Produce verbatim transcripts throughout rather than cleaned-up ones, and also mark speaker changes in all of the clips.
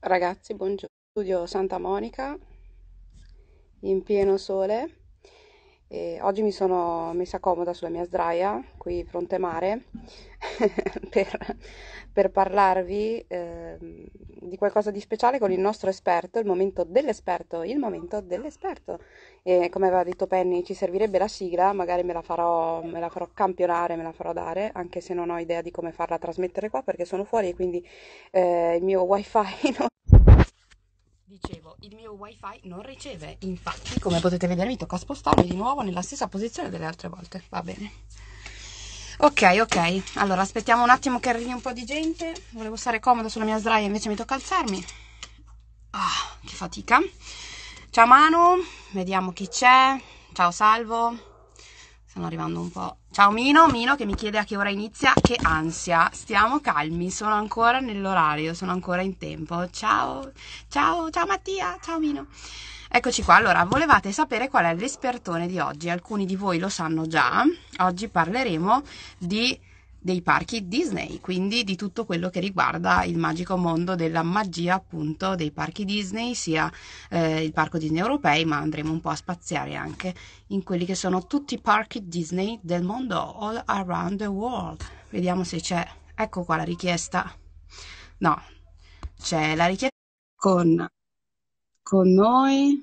Speaker 1: Ragazzi, buongiorno. Studio Santa Monica, in pieno sole. E oggi mi sono messa comoda sulla mia sdraia, qui fronte mare, per, per parlarvi ehm, di qualcosa di speciale con il nostro esperto, il momento dell'esperto, il momento dell'esperto. E come aveva detto Penny, ci servirebbe la sigla, magari me la farò, me la farò campionare, me la farò dare, anche se non ho idea di come farla trasmettere qua perché sono fuori e quindi eh, il mio wifi non... Dicevo, il mio wifi non riceve, infatti, come potete vedere, mi tocca spostarmi di nuovo nella stessa posizione delle altre volte. Va bene. Ok, ok. Allora, aspettiamo un attimo che arrivi un po' di gente. Volevo stare comoda sulla mia sdraia, invece mi tocca alzarmi. Ah, che fatica. Ciao Manu, vediamo chi c'è. Ciao Salvo. Stanno arrivando un po'. Ciao Mino, Mino che mi chiede a che ora inizia. Che ansia. Stiamo calmi, sono ancora nell'orario, sono ancora in tempo. Ciao, ciao, ciao Mattia, ciao Mino. Eccoci qua, allora, volevate sapere qual è l'espertone di oggi? Alcuni di voi lo sanno già. Oggi parleremo di dei parchi Disney, quindi di tutto quello che riguarda il magico mondo della magia, appunto, dei parchi Disney, sia eh, il parco Disney europei, ma andremo un po' a spaziare anche in quelli che sono tutti i parchi Disney del mondo, all around the world. Vediamo se c'è, ecco qua la richiesta. No, c'è la richiesta con, con noi,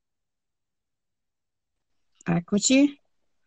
Speaker 1: eccoci.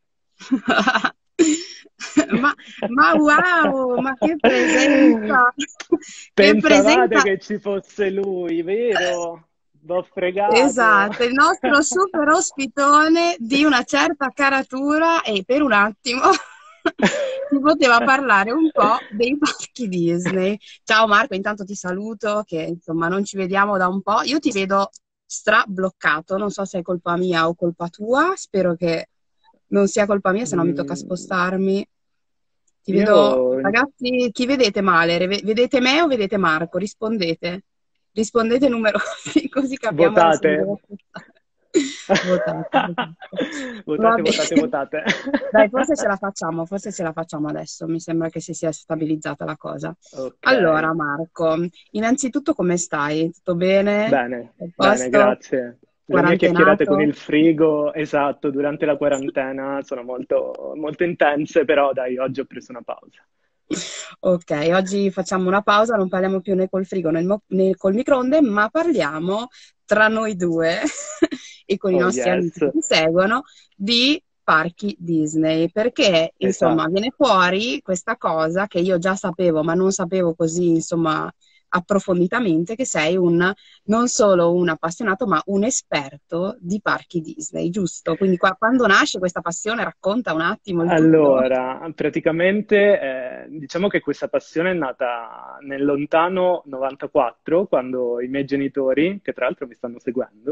Speaker 1: Ma, ma wow, ma che presenza! Che
Speaker 2: Pensavate
Speaker 1: presenza!
Speaker 2: che ci fosse lui, vero? L'ho fregato.
Speaker 1: Esatto, il nostro super ospitone di una certa caratura e per un attimo si poteva parlare un po' dei parchi Disney. Ciao Marco, intanto ti saluto, che insomma non ci vediamo da un po'. Io ti vedo strabloccato, non so se è colpa mia o colpa tua, spero che non sia colpa mia, se no mi tocca
Speaker 2: Mm,
Speaker 1: spostarmi. Ti vedo,
Speaker 2: io
Speaker 1: ragazzi, chi vedete male? Re- Vedete me o vedete Marco? Rispondete. Rispondete numerosi, così capiamo se mi
Speaker 2: votate.
Speaker 1: devo spostare. Votate, votate. Va
Speaker 2: Votate, votate,
Speaker 1: bene.
Speaker 2: votate.
Speaker 1: Dai, forse ce la facciamo, forse ce la facciamo adesso. Mi sembra che si sia stabilizzata la cosa.
Speaker 2: Ok.
Speaker 1: Allora, Marco, innanzitutto come stai? Tutto bene?
Speaker 2: Bene,
Speaker 1: A
Speaker 2: bene,
Speaker 1: posto?
Speaker 2: grazie. Le mie chiacchierate con
Speaker 1: Quarantenato?
Speaker 2: il frigo, esatto, durante la quarantena sono molto, molto intense, però dai, oggi ho preso una pausa.
Speaker 1: Ok, oggi facciamo una pausa, non parliamo più né col frigo né, mo- né col microonde, ma parliamo tra noi due e con i
Speaker 2: Oh
Speaker 1: nostri
Speaker 2: yes,
Speaker 1: amici che ti seguono di parchi Disney, perché insomma
Speaker 2: esatto.
Speaker 1: viene fuori questa cosa che io già sapevo, ma non sapevo così insomma approfonditamente, che sei un non solo un appassionato, ma un esperto di parchi Disney, giusto? Quindi qua- quando nasce questa passione, racconta un attimo il tutto.
Speaker 2: Allora, praticamente eh, diciamo che questa passione è nata nel lontano novantaquattro, quando i miei genitori, che tra l'altro mi stanno seguendo,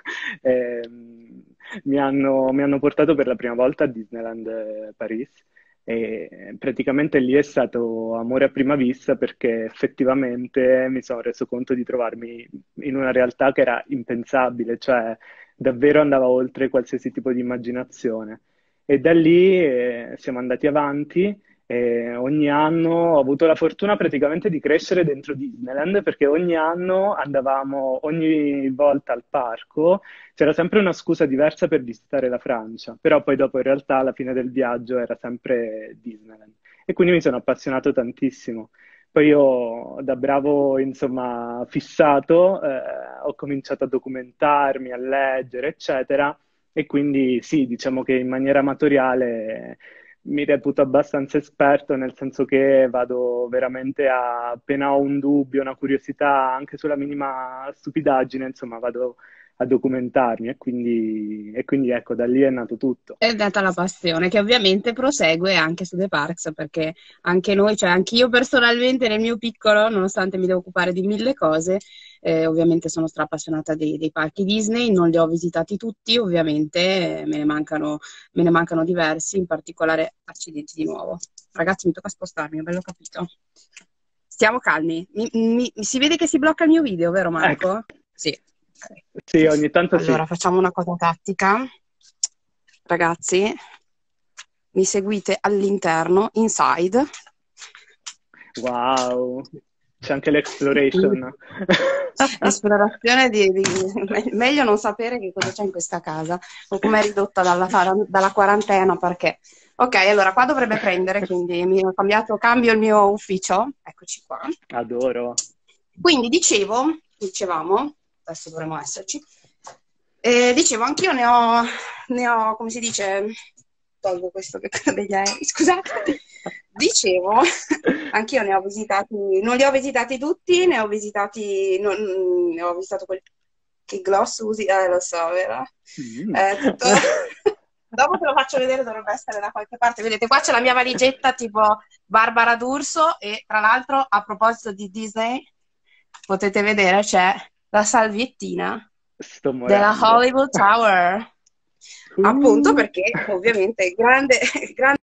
Speaker 2: ehm, mi hanno, mi hanno portato per la prima volta a Disneyland eh, Paris. E praticamente lì è stato amore a prima vista perché effettivamente mi sono reso conto di trovarmi in una realtà che era impensabile, cioè davvero andava oltre qualsiasi tipo di immaginazione. E da lì eh, siamo andati avanti e ogni anno ho avuto la fortuna praticamente di crescere dentro Disneyland perché ogni anno andavamo, ogni volta al parco, c'era sempre una scusa diversa per visitare la Francia, però poi dopo in realtà alla fine del viaggio era sempre Disneyland e quindi mi sono appassionato tantissimo. Poi io da bravo, insomma, fissato, eh, ho cominciato a documentarmi, a leggere, eccetera. E quindi sì, diciamo che in maniera amatoriale mi reputo abbastanza esperto, nel senso che vado veramente a, appena ho un dubbio, una curiosità, anche sulla minima stupidaggine, insomma, vado a documentarmi e quindi, e quindi ecco, da lì è nato tutto.
Speaker 1: È nata la passione che ovviamente prosegue anche su The Parks perché anche noi, cioè anch'io personalmente nel mio piccolo, nonostante mi devo occupare di mille cose, eh, ovviamente sono stra-appassionata dei, dei parchi Disney, non li ho visitati tutti, ovviamente eh, me ne mancano, me ne mancano diversi, in particolare accidenti di nuovo. Ragazzi, mi tocca spostarmi, ho bello capito. Stiamo calmi. Mi, mi- si vede che si blocca il mio video, vero
Speaker 2: Ecco,
Speaker 1: Marco? Sì. Ok.
Speaker 2: sì, ogni tanto sì.
Speaker 1: Allora, facciamo una cosa tattica. Ragazzi, mi seguite all'interno, inside.
Speaker 2: Wow, c'è anche l'exploration.
Speaker 1: Esplorazione di, di- me- meglio non sapere che cosa c'è in questa casa o com'è ridotta dalla, fara- dalla quarantena perché. Ok, allora qua dovrebbe prendere, quindi mi ho cambiato, cambio il mio ufficio, eccoci qua.
Speaker 2: Adoro.
Speaker 1: Quindi dicevo, dicevamo, adesso dovremmo esserci, eh, dicevo anch'io ne ho, ne ho, come si dice, tolgo questo che è degli aerei, scusate, dicevo, anch'io ne ho visitati, non li ho visitati tutti, ne ho visitati, non- ne ho visitato quelli che gloss usi, eh lo so, vero?
Speaker 2: Mm.
Speaker 1: Eh, tutto... Dopo te lo faccio vedere, dovrebbe essere da qualche parte. Vedete, qua c'è la mia valigetta tipo Barbara D'Urso e tra l'altro a proposito di Disney, potete vedere c'è la salviettina
Speaker 2: Sto
Speaker 1: della
Speaker 2: morendo.
Speaker 1: Hollywood Tower. Appunto
Speaker 2: Uh.
Speaker 1: perché ovviamente grande, grande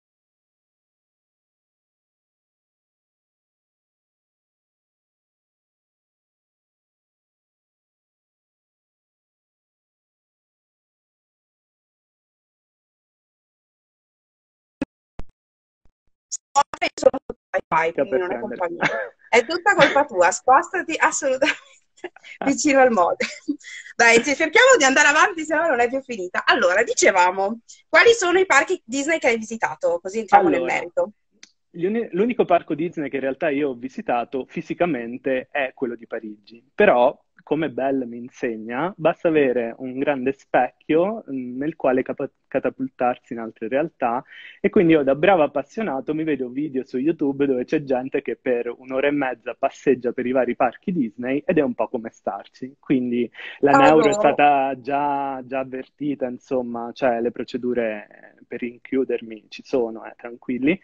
Speaker 1: sono sul wifi, quindi
Speaker 2: Per
Speaker 1: non è
Speaker 2: prendere.
Speaker 1: colpa mia. È tutta colpa tua, spostati assolutamente vicino al modem. Dai, ci- cerchiamo di andare avanti, se no non è più finita. Allora, dicevamo, quali sono i parchi Disney che hai visitato? Così entriamo nel
Speaker 2: Allora,
Speaker 1: merito.
Speaker 2: gli uni- l'unico parco Disney che in realtà io ho visitato fisicamente è quello di Parigi, però, come Belle mi insegna, basta avere un grande specchio mh, nel quale capa- catapultarsi in altre realtà e quindi io da bravo appassionato mi vedo video su YouTube dove c'è gente che per un'ora e mezza passeggia per i vari parchi Disney ed è un po' come starci. Quindi la neuro è
Speaker 1: Adoro.
Speaker 2: stata già, già avvertita, insomma, cioè le procedure per rinchiudermi ci sono, eh, tranquilli.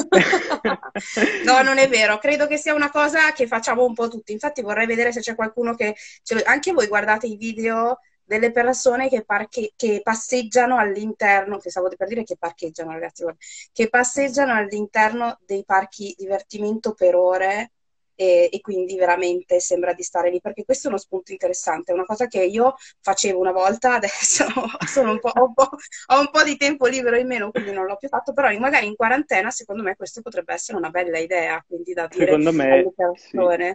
Speaker 1: No, non è vero, credo che sia una cosa che facciamo un po' tutti. Infatti vorrei vedere se c'è qualcuno che... cioè, anche voi guardate i video delle persone che, parche- che passeggiano all'interno, che stavo per dire che parcheggiano, ragazzi, guarda, che passeggiano all'interno dei parchi divertimento per ore e, e quindi veramente sembra di stare lì, perché questo è uno spunto interessante, è una cosa che io facevo una volta, adesso sono un po', ho un po', ho un po' di tempo libero in meno, quindi non l'ho più fatto, però magari in quarantena secondo me questo potrebbe essere una bella idea, quindi da dire
Speaker 2: Secondo
Speaker 1: alle
Speaker 2: me sì,
Speaker 1: persone.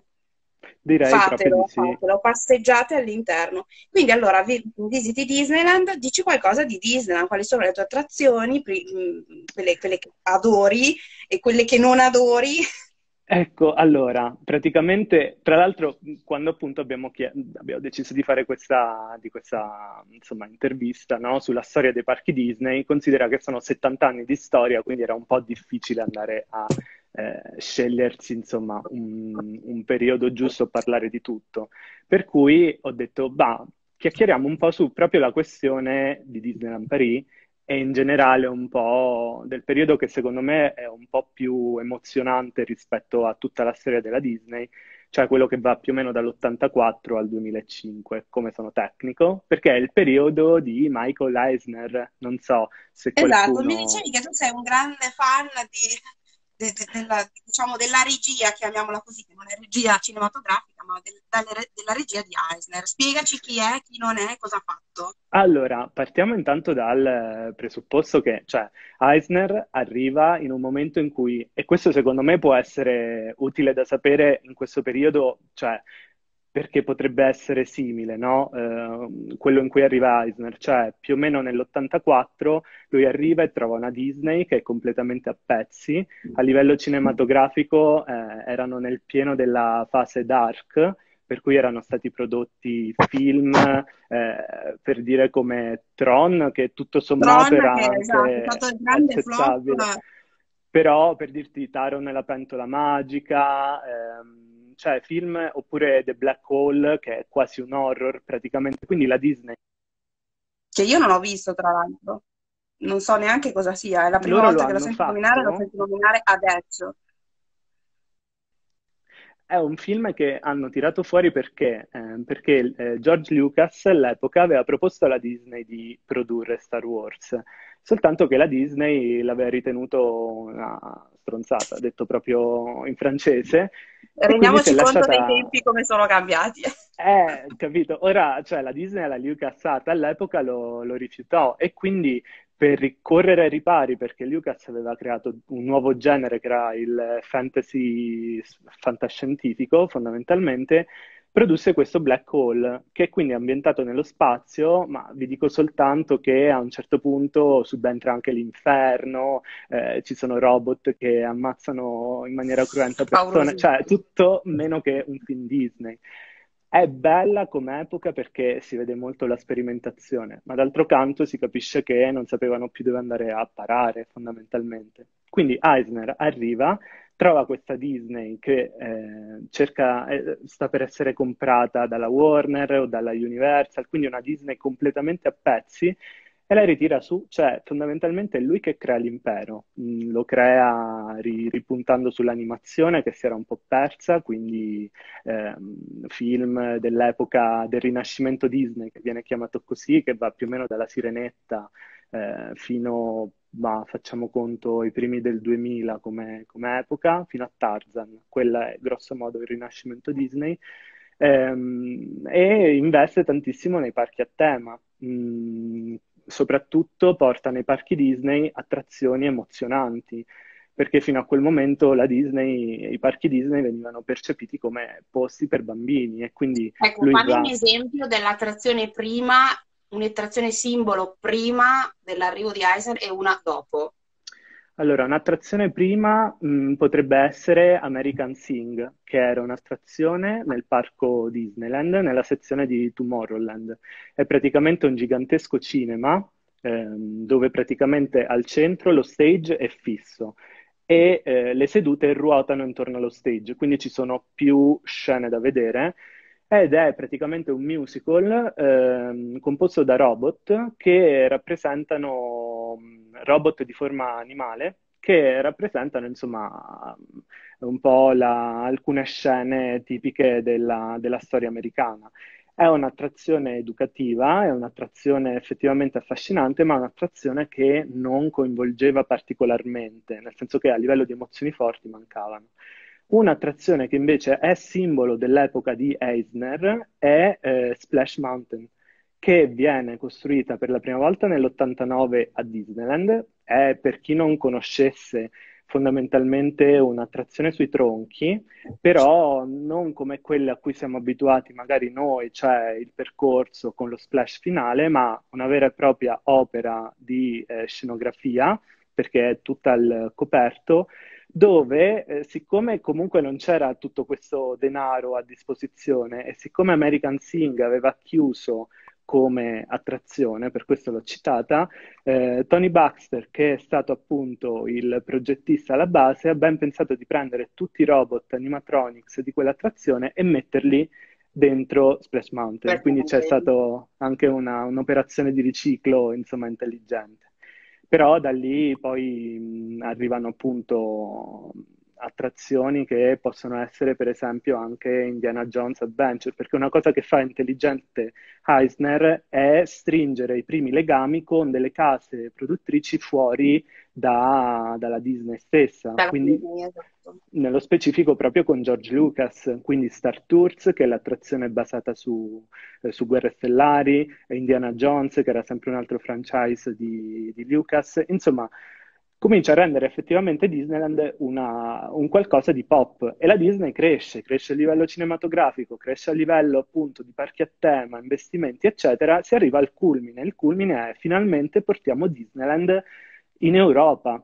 Speaker 2: direi proprio di
Speaker 1: Fatelo,
Speaker 2: sì.
Speaker 1: fatelo, passeggiate all'interno. Quindi allora vi- visiti Disneyland, dici qualcosa di Disneyland, quali sono le tue attrazioni, pri- mh, quelle, quelle che adori e quelle che non adori.
Speaker 2: Ecco, allora, praticamente, tra l'altro, quando appunto abbiamo, chie- abbiamo deciso di fare questa, di questa, insomma, intervista, no, sulla storia dei parchi Disney, considera che sono settanta anni di storia, quindi era un po' difficile andare a eh, scegliersi, insomma, un, un periodo giusto per parlare di tutto. Per cui ho detto, bah, chiacchieriamo un po' su proprio la questione di Disneyland Paris e in generale un po' del periodo che secondo me è un po' più emozionante rispetto a tutta la storia della Disney, cioè quello che va più o meno dall'ottantaquattro al duemilacinque, come sono tecnico, perché è il periodo di Michael Eisner. Non so se
Speaker 1: Esatto, mi
Speaker 2: qualcuno...
Speaker 1: dicevi che tu sei un grande fan di, de- de- della, diciamo, della regia, chiamiamola così, che non è regia cinematografica, ma del- dalle- della regia di Eisner. Spiegaci chi è, chi non è, cosa ha fatto.
Speaker 2: Allora, partiamo intanto dal eh, presupposto che, cioè, Eisner arriva in un momento in cui, e questo secondo me può essere utile da sapere in questo periodo, cioè, perché potrebbe essere simile, no? Eh, quello in cui arriva Eisner, cioè, più o meno nell'ottantaquattro lui arriva e trova una Disney che è completamente a pezzi, a livello cinematografico, eh, erano nel pieno della fase dark, per cui erano stati prodotti film eh, per dire come Tron, che tutto sommato
Speaker 1: Tron,
Speaker 2: era
Speaker 1: che esatto, è
Speaker 2: anche
Speaker 1: stato il grande flop.
Speaker 2: accettabile, però per dirti Taron e la pentola magica, ehm, cioè film, oppure The Black Hole, che è quasi un horror praticamente, quindi la Disney.
Speaker 1: Che io non ho visto, tra l'altro. Non so neanche cosa sia, è la prima
Speaker 2: Loro lo
Speaker 1: volta che lo
Speaker 2: hanno
Speaker 1: sento nominare, lo
Speaker 2: fatto.
Speaker 1: sento nominare adesso.
Speaker 2: È un film che hanno tirato fuori perché, eh, perché eh, George Lucas all'epoca aveva proposto alla Disney di produrre Star Wars, soltanto che la Disney l'aveva ritenuto una stronzata, detto proprio in francese, e quindi si è
Speaker 1: Rendiamoci conto dei
Speaker 2: lasciata...
Speaker 1: tempi come sono cambiati.
Speaker 2: Eh, capito? Ora, cioè, la Disney alla LucasArts all'epoca lo, lo rifiutò e quindi per ricorrere ai ripari, perché Lucas aveva creato un nuovo genere che era il fantasy fantascientifico, fondamentalmente, produsse questo black hole, che quindi è ambientato nello spazio, ma vi dico soltanto che a un certo punto subentra anche l'inferno, eh, ci sono robot che ammazzano in maniera cruenta persone, cioè
Speaker 1: Paurosissimo.
Speaker 2: tutto meno che un film Disney. È bella come epoca perché si vede molto la sperimentazione, ma d'altro canto si capisce che non sapevano più dove andare a parare, fondamentalmente. Quindi Eisner arriva, trova questa Disney che eh, cerca, eh, sta per essere comprata dalla Warner o dalla Universal, quindi una Disney completamente a pezzi, e la ritira su, cioè fondamentalmente è lui che crea l'impero. Mm, lo crea ri- ripuntando sull'animazione che si era un po' persa, quindi ehm, film dell'epoca del Rinascimento Disney, che viene chiamato così, che va più o meno dalla Sirenetta eh, fino, ma facciamo conto, i primi del duemila come, come epoca, fino a Tarzan. Quella è grosso modo il Rinascimento Disney. Ehm, e investe tantissimo nei parchi a tema. Mm, soprattutto porta nei parchi Disney attrazioni emozionanti, perché fino a quel momento la Disney, i parchi Disney venivano percepiti come posti per bambini e quindi
Speaker 1: Ecco,
Speaker 2: lui
Speaker 1: fammi un
Speaker 2: va.
Speaker 1: esempio dell'attrazione prima, un'attrazione simbolo prima dell'arrivo di Eisner e una dopo.
Speaker 2: Allora, un'attrazione prima mh, potrebbe essere American Sing, che era un'attrazione nel parco Disneyland, nella sezione di Tomorrowland. È praticamente un gigantesco cinema, ehm, dove praticamente al centro lo stage è fisso e eh, le sedute ruotano intorno allo stage, quindi ci sono più scene da vedere. Ed è praticamente un musical ehm, composto da robot che rappresentano mh, robot di forma animale che rappresentano insomma un po' la- alcune scene tipiche della, della storia americana. È un'attrazione educativa, è un'attrazione effettivamente affascinante, ma è un'attrazione che non coinvolgeva particolarmente, nel senso che a livello di emozioni forti mancavano. Un'attrazione che invece è simbolo dell'epoca di Eisner è eh, Splash Mountain, che viene costruita per la prima volta nell'ottantanove a Disneyland. È, per chi non conoscesse, fondamentalmente un'attrazione sui tronchi, però non come quelle a cui siamo abituati magari noi, cioè il percorso con lo splash finale, ma una vera e propria opera di eh, scenografia, perché è tutta al coperto, dove eh, siccome comunque non c'era tutto questo denaro a disposizione e siccome American Sing aveva chiuso come attrazione, per questo l'ho citata, eh, Tony Baxter, che è stato appunto il progettista alla base, ha ben pensato di prendere tutti i robot animatronics di quell'attrazione e metterli dentro Splash Mountain. Quindi c'è
Speaker 1: Perfetto.
Speaker 2: stata anche una- un'operazione di riciclo, insomma, intelligente. Però da lì poi mh, arrivano appunto attrazioni che possono essere per esempio anche Indiana Jones Adventure, perché una cosa che fa intelligente Eisner è stringere i primi legami con delle case produttrici fuori da- dalla Disney stessa,
Speaker 1: Dalla
Speaker 2: quindi
Speaker 1: Disney, esatto.
Speaker 2: nello specifico proprio con George Lucas, quindi Star Tours, che è l'attrazione basata su, eh, su Guerre Stellari, e Indiana Jones, che era sempre un altro franchise di, di Lucas, insomma, comincia a rendere effettivamente Disneyland una- un qualcosa di pop e la Disney cresce, cresce a livello cinematografico, cresce a livello appunto di parchi a tema, investimenti, eccetera, si arriva al culmine. Il culmine è finalmente portiamo Disneyland in Europa.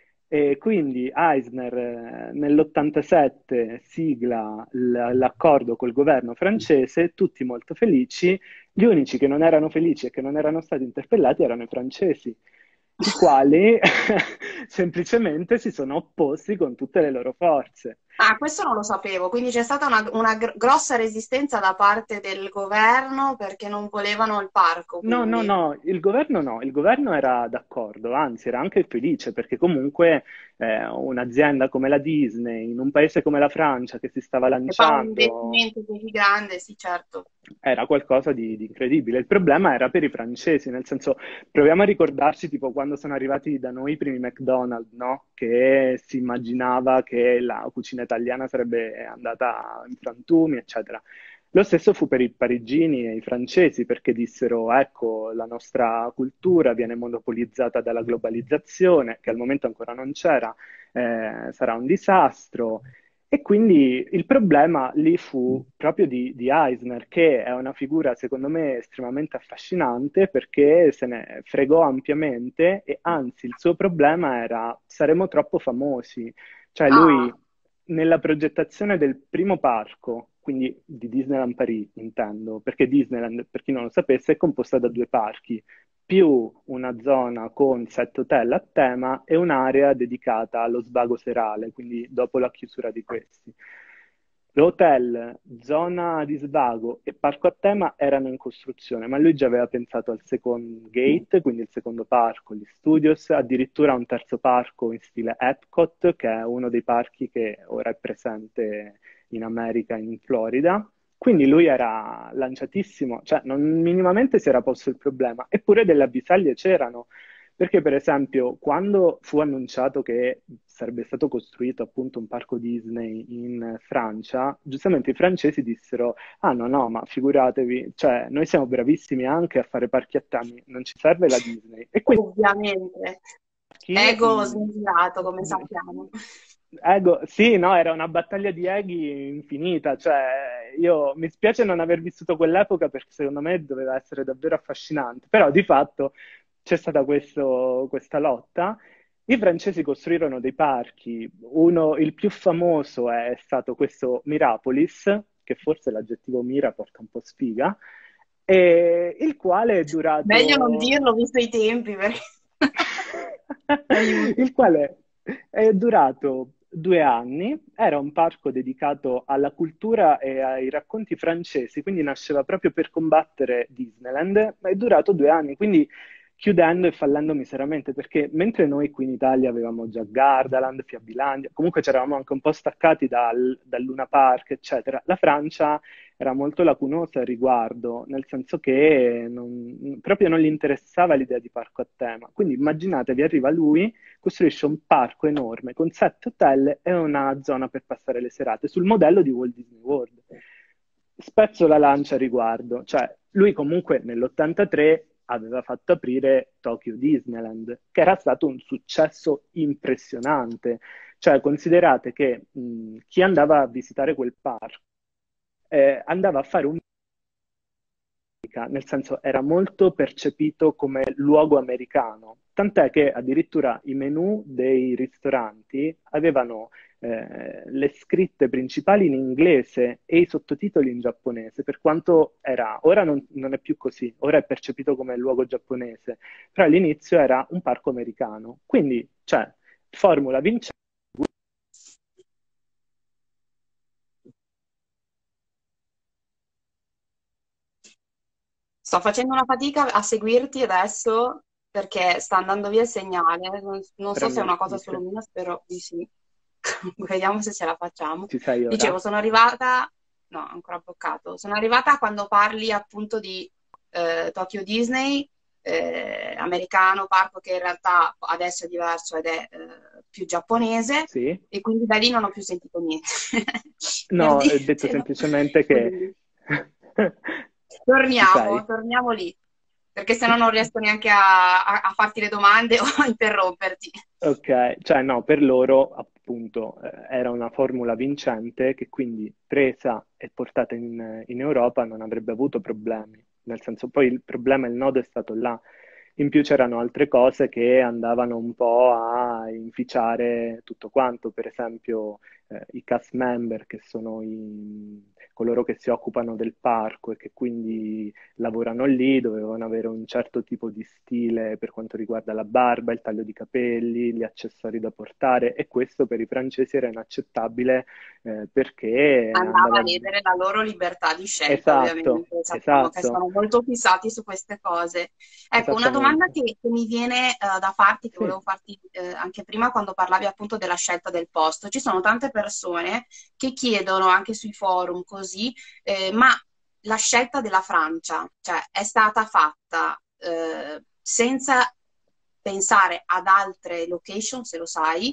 Speaker 2: E quindi Eisner eh, nell'ottantasette sigla l- l'accordo col governo francese, tutti molto felici. Gli unici che non erano felici e che non erano stati interpellati erano i francesi, i quali semplicemente si sono opposti con tutte le loro forze.
Speaker 1: Ah, questo non lo sapevo, quindi c'è stata una, una gr- grossa resistenza da parte del governo perché non volevano il parco,
Speaker 2: No, no,
Speaker 1: quindi.
Speaker 2: no, il governo no, il governo era d'accordo, anzi era anche felice perché comunque eh, un'azienda come la Disney, in un paese come la Francia che si stava
Speaker 1: Se fa un
Speaker 2: lanciando,
Speaker 1: investimento così grande, sì, certo.
Speaker 2: era qualcosa di, di incredibile. Il problema era per i francesi, nel senso, proviamo a ricordarci tipo quando sono arrivati da noi i primi McDonald's, no? Che si immaginava che la cucina italiana sarebbe andata in frantumi, eccetera. Lo stesso fu per i parigini e i francesi, perché dissero, ecco, la nostra cultura viene monopolizzata dalla globalizzazione, che al momento ancora non c'era, eh, sarà un disastro. E quindi il problema lì fu proprio di, di Eisner, che è una figura secondo me estremamente affascinante perché se ne fregò ampiamente e anzi il suo problema era saremo troppo famosi. Cioè lui
Speaker 3: Ah,
Speaker 2: nella progettazione del primo parco, quindi di Disneyland Paris intendo, perché Disneyland, per chi non lo sapesse, è composta da due parchi, più una zona con sette hotel a tema e un'area dedicata allo svago serale, quindi dopo la chiusura di questi. L'hotel, zona di svago e parco a tema erano in costruzione, ma lui già aveva pensato al second gate, quindi il secondo parco, gli studios, addirittura a un terzo parco in stile Epcot, che è uno dei parchi che ora è presente in America, in Florida. Quindi lui era lanciatissimo, cioè non minimamente si era posto il problema, eppure delle avvisaglie c'erano. Perché, per esempio, quando fu annunciato che sarebbe stato costruito appunto un parco Disney in Francia, giustamente i francesi dissero: Ah, no, no, ma figuratevi, cioè, noi siamo bravissimi anche a fare parchi a temi, non ci serve la Disney. E quindi
Speaker 3: ovviamente.
Speaker 2: chi,
Speaker 3: Ego
Speaker 2: mh,
Speaker 3: smisurato, come sappiamo.
Speaker 2: ego, sì, no, era una battaglia di eghi infinita, cioè io mi spiace non aver vissuto quell'epoca perché secondo me doveva essere davvero affascinante, però di fatto c'è stata questo- questa lotta. I francesi costruirono dei parchi, uno, il più famoso è stato questo Mirapolis, che forse l'aggettivo Mira porta un po' sfiga, e il quale è
Speaker 3: Meglio non
Speaker 2: durato
Speaker 3: dirlo, visto i tempi, perché... Aiuto.
Speaker 2: il quale è durato due anni, era un parco dedicato alla cultura e ai racconti francesi, quindi nasceva proprio per combattere Disneyland, ma è durato due anni, quindi chiudendo e fallendo miseramente, perché mentre noi qui in Italia avevamo già Gardaland, Fiabilandia, comunque ci eravamo anche un po' staccati dal, dal Luna Park, eccetera, la Francia era molto lacunosa al riguardo, nel senso che non- proprio non gli interessava l'idea di parco a tema. Quindi immaginatevi, arriva lui, costruisce un parco enorme con sette hotel e una zona per passare le serate sul modello di Walt Disney World. Spezzo la lancia a riguardo, cioè lui comunque nell'ottantatré aveva fatto aprire Tokyo Disneyland, che era stato un successo impressionante. Cioè, considerate che mh, chi andava a visitare quel parco eh, andava a fare un nel senso era molto percepito come luogo americano, tant'è che addirittura i menù dei ristoranti avevano eh, le scritte principali in inglese e i sottotitoli in giapponese, per quanto era, ora non, non è più così, ora è percepito come luogo giapponese, però all'inizio era un parco americano. Quindi, cioè, formula vincente.
Speaker 3: Sto facendo una fatica a seguirti adesso perché sta andando via il segnale. Non, non so se è
Speaker 2: Premio,
Speaker 3: una cosa solo
Speaker 2: dice,
Speaker 3: mia, spero di sì. Vediamo se ce la facciamo.
Speaker 2: ci sei ora?
Speaker 3: Dicevo, sono arrivata, no, ancora bloccato. Sono arrivata quando parli appunto di eh, Tokyo Disney, eh, americano, parco che in realtà adesso è diverso ed è eh, più giapponese,
Speaker 2: Sì?
Speaker 3: e quindi da lì non ho più sentito niente. Per
Speaker 2: No, ho detto
Speaker 3: dirtelo.
Speaker 2: semplicemente che
Speaker 3: Quindi.
Speaker 2: ci
Speaker 3: Torniamo,
Speaker 2: sei.
Speaker 3: torniamo lì, perché sennò non riesco neanche a, a- a farti le domande o a interromperti.
Speaker 2: Ok, cioè no, per loro appunto eh, era una formula vincente che quindi presa e portata in, in Europa non avrebbe avuto problemi, nel senso poi il problema, il nodo è stato là. In più c'erano altre cose che andavano un po' a inficiare tutto quanto, per esempio eh, i cast member che sono i- coloro che si occupano del parco e che quindi lavorano lì, dovevano avere un certo tipo di stile per quanto riguarda la barba, il taglio di capelli, gli accessori da portare e questo per i francesi era inaccettabile eh, perché
Speaker 3: Andava a
Speaker 2: andava...
Speaker 3: ledere la loro libertà di scelta,
Speaker 2: Esatto,
Speaker 3: ovviamente. Sappiamo che
Speaker 2: esatto,
Speaker 3: sono molto fissati su queste cose. Ecco, una domanda
Speaker 2: esattamente.
Speaker 3: che, che mi viene eh, da farti, che
Speaker 2: Sì,
Speaker 3: volevo farti eh, anche prima quando parlavi appunto della scelta del posto. Ci sono tante persone che chiedono anche sui forum così, eh, ma la scelta della Francia, cioè è stata fatta eh, senza pensare ad altre location, se lo sai,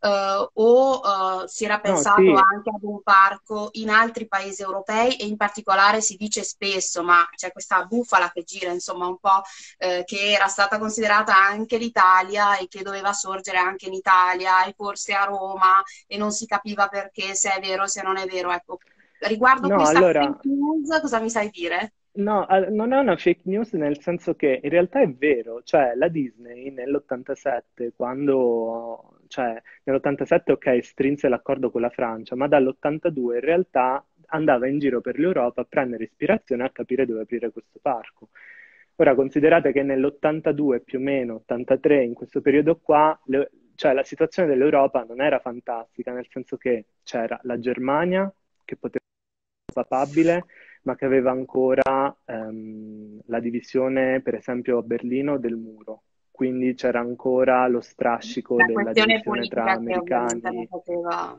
Speaker 3: eh, o eh, si era
Speaker 2: No,
Speaker 3: pensato
Speaker 2: sì,
Speaker 3: anche ad un parco in altri paesi europei e in particolare si dice spesso, ma c'è questa bufala che gira, insomma, un po' eh, che era stata considerata anche l'Italia e che doveva sorgere anche in Italia e forse a Roma e non si capiva perché, se è vero, se non è vero. Ecco, riguardo
Speaker 2: no,
Speaker 3: questa fake
Speaker 2: allora,
Speaker 3: news, cosa mi sai dire?
Speaker 2: no, eh, non è una fake news nel senso che in realtà è vero, cioè la Disney nell'ottantasette, quando, cioè nell'ottantasette ok, strinse l'accordo con la Francia, ma dall'ottantadue in realtà andava in giro per l'Europa a prendere ispirazione e a capire dove aprire questo parco. Ora considerate che nell'ottantadue più o meno, ottantatré, in questo periodo qua, le- cioè la situazione dell'Europa non era fantastica, nel senso che c'era la Germania che poteva papabile, ma che aveva ancora ehm, la divisione, per esempio, a Berlino del muro. Quindi c'era ancora lo strascico
Speaker 3: La
Speaker 2: della
Speaker 3: questione
Speaker 2: divisione tra
Speaker 3: politica che ovviamente non
Speaker 2: americani.
Speaker 3: poteva...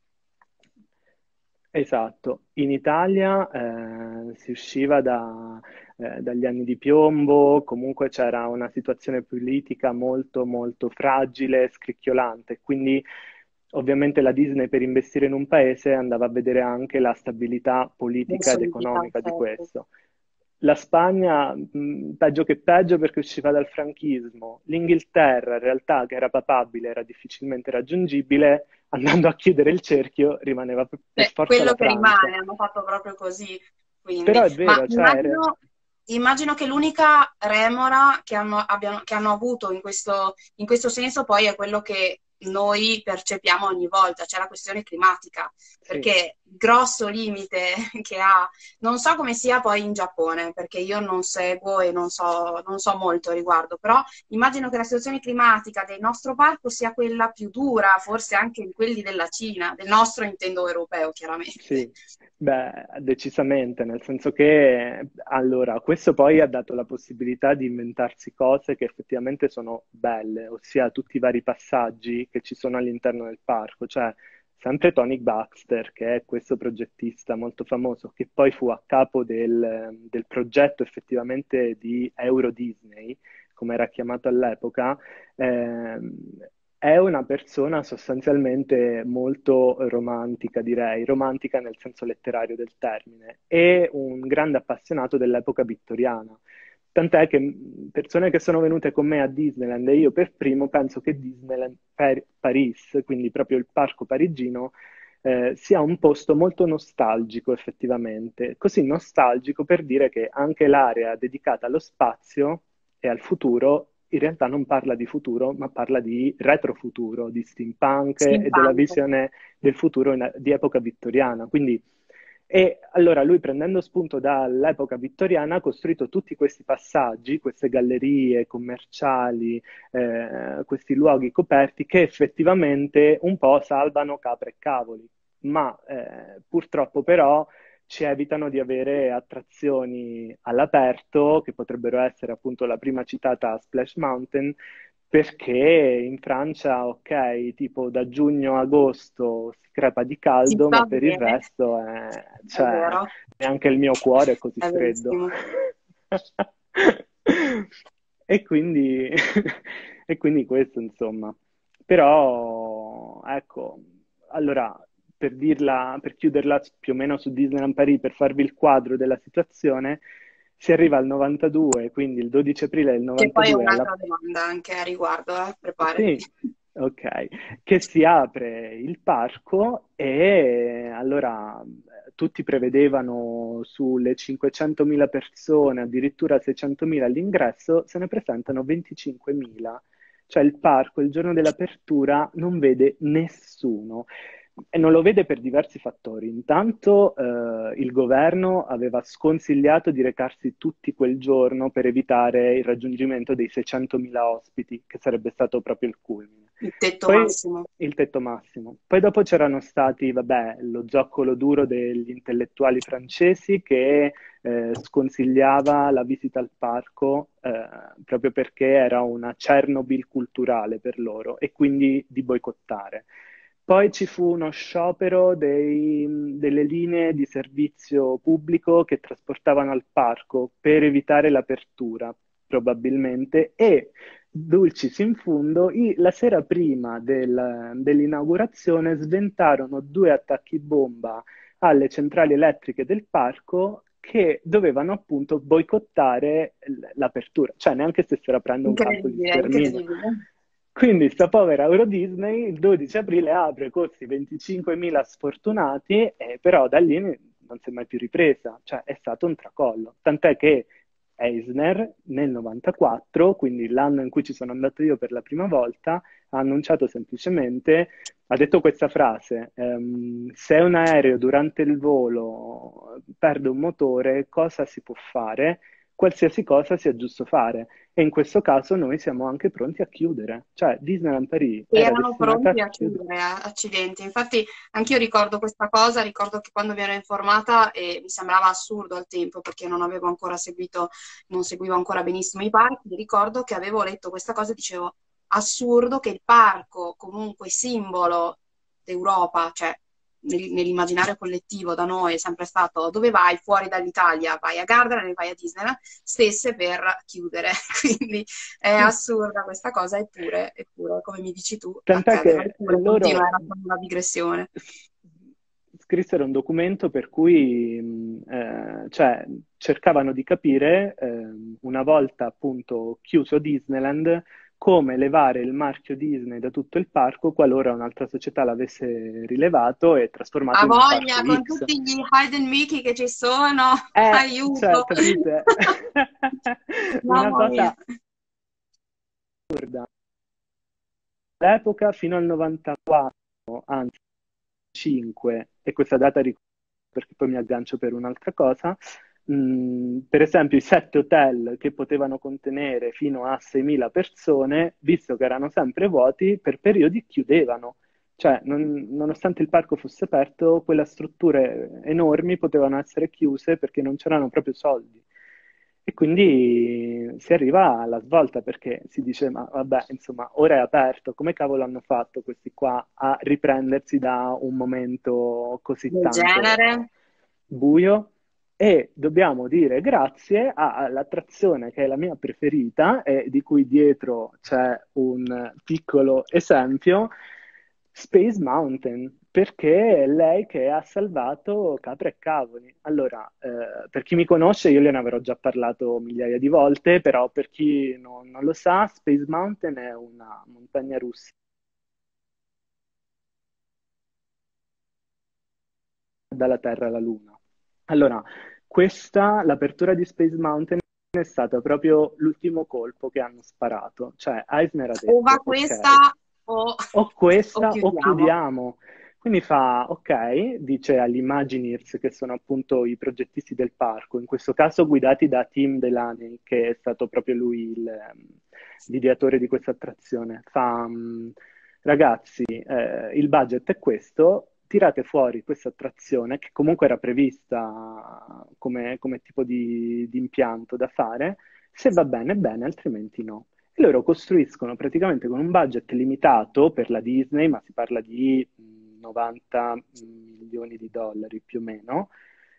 Speaker 2: Esatto, in Italia eh, si usciva da, eh, dagli anni di piombo, comunque c'era una situazione politica molto molto fragile, scricchiolante, quindi ovviamente la Disney per investire in un paese andava a vedere anche la stabilità
Speaker 3: Non
Speaker 2: politica ed
Speaker 3: solidità,
Speaker 2: economica di
Speaker 3: certo.
Speaker 2: questo. La Spagna, mh, peggio che peggio perché usciva dal franchismo. L'Inghilterra, in realtà, che era papabile, era difficilmente raggiungibile. Andando a chiudere il cerchio, rimaneva per per
Speaker 3: Cioè,
Speaker 2: forza la
Speaker 3: quello che
Speaker 2: Francia.
Speaker 3: rimane, hanno fatto proprio così,
Speaker 2: Però
Speaker 3: quindi.
Speaker 2: è
Speaker 3: Ma
Speaker 2: vero, cioè, re-
Speaker 3: immagino, immagino che l'unica remora che hanno, abbiano- che hanno avuto in questo, in questo senso poi è quello che noi percepiamo ogni volta, cioè la questione climatica,
Speaker 2: sì.
Speaker 3: perché il grosso limite che ha, non so come sia poi in Giappone, perché io non seguo e non so, non so molto a riguardo, però immagino che la situazione climatica del nostro parco sia quella più dura, forse anche di quelli della Cina, del nostro intendo europeo, chiaramente.
Speaker 2: Sì, beh, decisamente, nel senso che allora, questo poi ha dato la possibilità di inventarsi cose che effettivamente sono belle, ossia tutti i vari passaggi che ci sono all'interno del parco, cioè sempre Tony Baxter, che è questo progettista molto famoso, che poi fu a capo del, del progetto effettivamente di Euro Disney, come era chiamato all'epoca, ehm, è una persona sostanzialmente molto romantica, direi, romantica nel senso letterario del termine, e un grande appassionato dell'epoca vittoriana. Tant'è che mh, persone che sono venute con me a Disneyland e io per primo penso che Disneyland Par- Paris, quindi proprio il parco parigino, eh, sia un posto molto nostalgico effettivamente. Così nostalgico per dire che anche l'area dedicata allo spazio e al futuro in realtà non parla di futuro, ma parla di retrofuturo, di steampunk e della
Speaker 3: Steampunk.
Speaker 2: visione del futuro in- di epoca vittoriana. Quindi, e allora lui prendendo spunto dall'epoca vittoriana ha costruito tutti questi passaggi, queste gallerie commerciali, eh, questi luoghi coperti che effettivamente un po' salvano capre e cavoli, ma eh, purtroppo però ci evitano di avere attrazioni all'aperto, che potrebbero essere appunto la prima citata Splash Mountain, perché in Francia, ok, tipo da giugno a agosto si crepa di
Speaker 3: Si
Speaker 2: caldo, ma
Speaker 3: sta
Speaker 2: per il
Speaker 3: bene,
Speaker 2: resto è,
Speaker 3: è
Speaker 2: cioè,
Speaker 3: vero,
Speaker 2: neanche il mio cuore è così
Speaker 3: è
Speaker 2: freddo.
Speaker 3: verissimo.
Speaker 2: E quindi, e quindi questo, insomma. Però, ecco, allora, per dirla, per chiuderla più o meno su Disneyland Paris, per farvi il quadro della situazione, si arriva al novantadue, quindi il dodici aprile del
Speaker 3: Che poi è
Speaker 2: novantadue alla...
Speaker 3: un'altra domanda anche a riguardo, eh, preparati.
Speaker 2: Sì, ok, che si apre il parco e allora eh, tutti prevedevano sulle cinquecentomila persone, addirittura seicentomila all'ingresso, se ne presentano venticinquemila. Cioè il parco il giorno dell'apertura non vede nessuno e non lo vede per diversi fattori. Intanto eh, il governo aveva sconsigliato di recarsi tutti quel giorno per evitare il raggiungimento dei seicentomila ospiti, che sarebbe stato proprio il culmine.
Speaker 3: Il tetto
Speaker 2: Poi
Speaker 3: massimo.
Speaker 2: il tetto massimo. Poi dopo c'erano stati, vabbè, lo zoccolo duro degli intellettuali francesi che eh, sconsigliava la visita al parco eh, proprio perché era una Chernobyl culturale per loro e quindi di boicottare. Poi ci fu uno sciopero dei- delle linee di servizio pubblico che trasportavano al parco per evitare l'apertura, probabilmente, e Dulcis in fundo, i- la sera prima del- dell'inaugurazione sventarono due attacchi bomba alle centrali elettriche del parco che dovevano appunto boicottare l- l'apertura, cioè neanche stessero aprendo un campo di
Speaker 3: Incredibile,
Speaker 2: sterminio.
Speaker 3: incredibile.
Speaker 2: Quindi sta povera Euro Disney il dodici aprile apre con questi venticinquemila sfortunati, eh, però da lì non si è mai più ripresa, cioè è stato un tracollo. Tant'è che Eisner nel novantaquattro, quindi l'anno in cui ci sono andato io per la prima volta, ha annunciato semplicemente, ha detto questa frase, ehm, se un aereo durante il volo perde un motore, cosa si può fare? Qualsiasi cosa sia giusto fare. E in questo caso noi siamo anche pronti a chiudere. Cioè, Disneyland Paris era
Speaker 3: Erano
Speaker 2: destinata
Speaker 3: pronti
Speaker 2: a
Speaker 3: a
Speaker 2: chiudere.
Speaker 3: chiudere, a- accidenti. Infatti, anch'io ricordo questa cosa, ricordo che quando mi ero informata e mi sembrava assurdo al tempo perché non avevo ancora seguito, non seguivo ancora benissimo i parchi, ricordo che avevo letto questa cosa e dicevo assurdo che il parco, comunque simbolo d'Europa, cioè nel- nell'immaginario collettivo da noi è sempre stato dove vai fuori dall'Italia, vai a Gardaland e vai a Disneyland, stesse per chiudere. Quindi è
Speaker 2: Sì.
Speaker 3: assurda questa cosa, eppure, eppure, come mi dici tu,
Speaker 2: Tant'è
Speaker 3: accade, vai
Speaker 2: che
Speaker 3: pure, continua,
Speaker 2: loro
Speaker 3: era solo una digressione.
Speaker 2: s- scrissero un documento per cui mh, eh, cioè, cercavano di capire, ehm, una volta appunto chiuso Disneyland, come levare il marchio Disney da tutto il parco qualora un'altra società l'avesse rilevato e trasformato
Speaker 3: Ha
Speaker 2: in un parco
Speaker 3: voglia, con
Speaker 2: X.
Speaker 3: tutti gli hide and Mickey che ci sono,
Speaker 2: Eh, cioè,
Speaker 3: aiuto!
Speaker 2: capite? Una
Speaker 3: Mamma mia.
Speaker 2: cosa assurda. All'epoca, fino al novantaquattro, anzi cinque, e questa data ricordo perché poi mi aggancio per un'altra cosa, mh, per esempio i sette hotel che potevano contenere fino a seimila persone, visto che erano sempre vuoti, per periodi chiudevano. Cioè, non- nonostante il parco fosse aperto, quelle strutture enormi potevano essere chiuse perché non c'erano proprio soldi. E quindi si arriva alla svolta perché si dice, ma vabbè, insomma, ora è aperto, come cavolo hanno fatto questi qua a riprendersi da un momento così
Speaker 3: Del
Speaker 2: tanto
Speaker 3: genere.
Speaker 2: buio? E dobbiamo dire grazie all'attrazione che è la mia preferita e di cui dietro c'è un piccolo esempio, Space Mountain, perché è lei che ha salvato capre e cavoli. Allora, eh, per chi mi conosce, io gliene avrò già parlato migliaia di volte, però per chi non, non lo sa, Space Mountain è una montagna russa dalla Terra alla Luna. Allora, questa, l'apertura di Space Mountain è stata proprio l'ultimo colpo che hanno sparato. Cioè, Eisner ha
Speaker 3: O va
Speaker 2: detto,
Speaker 3: questa
Speaker 2: ok,
Speaker 3: o,
Speaker 2: o
Speaker 3: o
Speaker 2: questa o
Speaker 3: chiudiamo.
Speaker 2: chiudiamo. Quindi fa, ok, dice agli Imagineers, che sono appunto i progettisti del parco, in questo caso guidati da Tim Delaney, che è stato proprio lui il, ehm, l'ideatore di questa attrazione. Fa, mm, ragazzi, eh, il budget è questo, tirate fuori questa attrazione, che comunque era prevista come, come tipo di, di impianto da fare, se va bene, bene, altrimenti no. E loro costruiscono praticamente con un budget limitato per la Disney, ma si parla di mh, novanta milioni di dollari più o meno,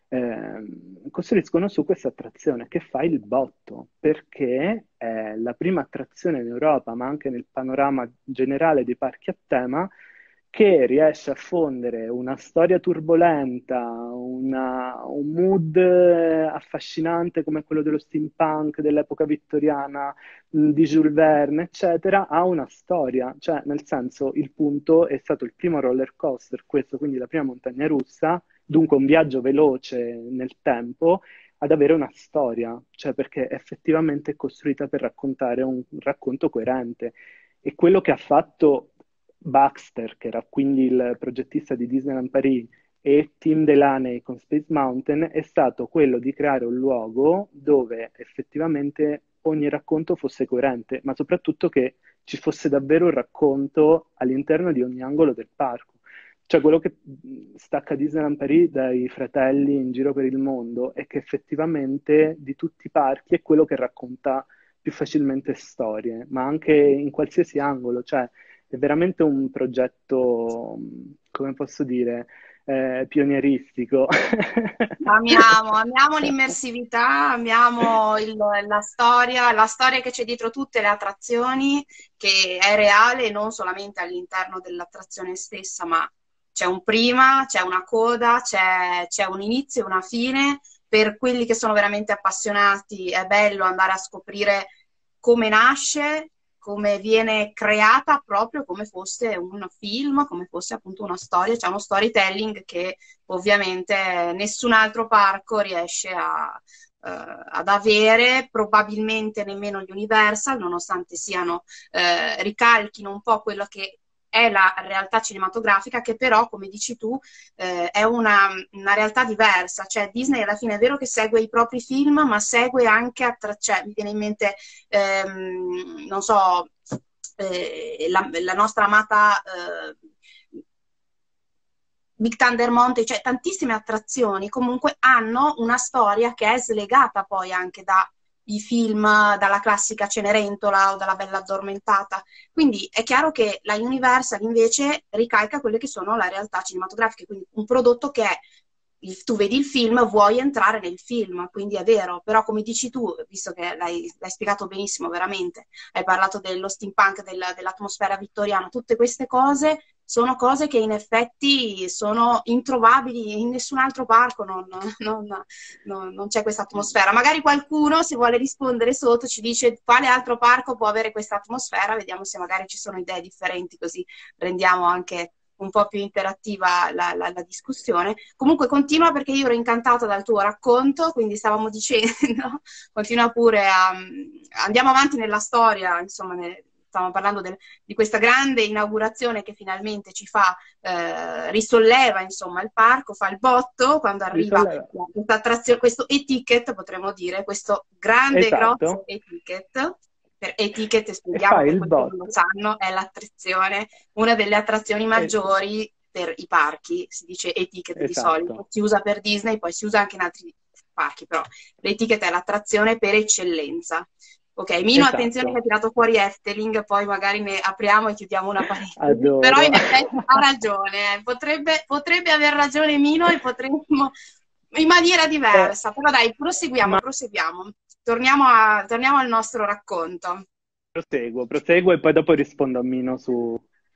Speaker 2: ehm, costruiscono su questa attrazione che fa il botto, perché è la prima attrazione in Europa, ma anche nel panorama generale dei parchi a tema, che riesce a fondere una storia turbolenta, una- un mood eh, affascinante come quello dello steampunk dell'epoca vittoriana, mh, di Jules Verne, eccetera, ha una storia. Cioè, nel senso, il punto è stato il primo roller coaster, questo quindi la prima montagna russa, dunque un viaggio veloce nel tempo, ad avere una storia, cioè perché effettivamente è costruita per raccontare un racconto coerente. E quello che ha fatto Baxter, che era quindi il progettista di Disneyland Paris, e Tim Delaney con Space Mountain, è stato quello di creare un luogo dove effettivamente ogni racconto fosse coerente, ma soprattutto che ci fosse davvero un racconto all'interno di ogni angolo del parco. Cioè, quello che mh, stacca Disneyland Paris dai fratelli in giro per il mondo è che effettivamente di tutti i parchi è quello che racconta più facilmente storie, ma anche in qualsiasi angolo. Cioè, è veramente un progetto, mh, come posso dire, eh, pionieristico.
Speaker 3: Amiamo, amiamo l'immersività, amiamo il- la storia, la storia che c'è dietro tutte le attrazioni, che è reale non solamente all'interno dell'attrazione stessa, ma c'è un prima, c'è una coda, c'è c'è un inizio e una fine. Per quelli che sono veramente appassionati è bello andare a scoprire come nasce, come viene creata, proprio come fosse un film, come fosse appunto una storia, c'è uno storytelling che ovviamente nessun altro parco riesce a, eh, ad avere, probabilmente nemmeno gli Universal, nonostante siano, eh, ricalchino un po' quello che è la realtà cinematografica, che però, come dici tu, eh, è una, una realtà diversa. Cioè Disney alla fine è vero che segue i propri film, ma segue anche, attra- cioè, mi viene in mente, ehm, non so, eh, la, la nostra amata eh, Big Thunder Mountain, cioè tantissime attrazioni comunque hanno una storia che è slegata poi anche dai film, dalla classica Cenerentola o dalla Bella Addormentata. Quindi è chiaro che la Universal invece ricalca quelle che sono la realtà cinematografica, quindi un prodotto che è il- tu vedi il film, vuoi entrare nel film, quindi è vero, però come dici tu, visto che l'hai, l'hai spiegato benissimo veramente, hai parlato dello steampunk, del- dell'atmosfera vittoriana, tutte queste cose sono cose che in effetti sono introvabili in nessun altro parco, non, non- non- non c'è questa atmosfera. Magari qualcuno, se vuole rispondere sotto, ci dice quale altro parco può avere questa atmosfera, vediamo se magari ci sono idee differenti, così rendiamo anche un po' più interattiva la, la- la discussione. Comunque continua, perché io ero incantata dal tuo racconto, quindi stavamo dicendo, continua pure a... Andiamo avanti nella storia, insomma, ne- stavamo parlando del- di questa grande inaugurazione che finalmente ci fa, eh, risolleva insomma il parco, fa il botto quando arriva
Speaker 2: Risolleva.
Speaker 3: questa attrazione, questo e-ticket, potremmo dire, questo grande e grosso
Speaker 2: Esatto.
Speaker 3: e-ticket. Per e-ticket,
Speaker 2: E
Speaker 3: spieghiamo
Speaker 2: fai
Speaker 3: per
Speaker 2: il
Speaker 3: quelli che non lo
Speaker 2: botto.
Speaker 3: sanno, è l'attrazione, una delle attrazioni
Speaker 2: E-
Speaker 3: maggiori per i parchi, si dice e-ticket di solito,
Speaker 2: esatto,
Speaker 3: si usa per Disney, poi si usa anche in altri parchi, però l'e-ticket è l'attrazione per eccellenza. Ok, Mino, attenzione che
Speaker 2: esatto.
Speaker 3: hai tirato fuori Efteling, poi magari ne apriamo e chiudiamo una parentesi, però
Speaker 2: Adoro.
Speaker 3: in effetti ha ragione, eh. Potrebbe, potrebbe aver ragione Mino e potremmo in maniera
Speaker 2: Eh,
Speaker 3: diversa, però dai, proseguiamo,
Speaker 2: ma
Speaker 3: proseguiamo. Torniamo, a- torniamo al nostro racconto.
Speaker 2: proseguo, proseguo e poi dopo rispondo a Mino su,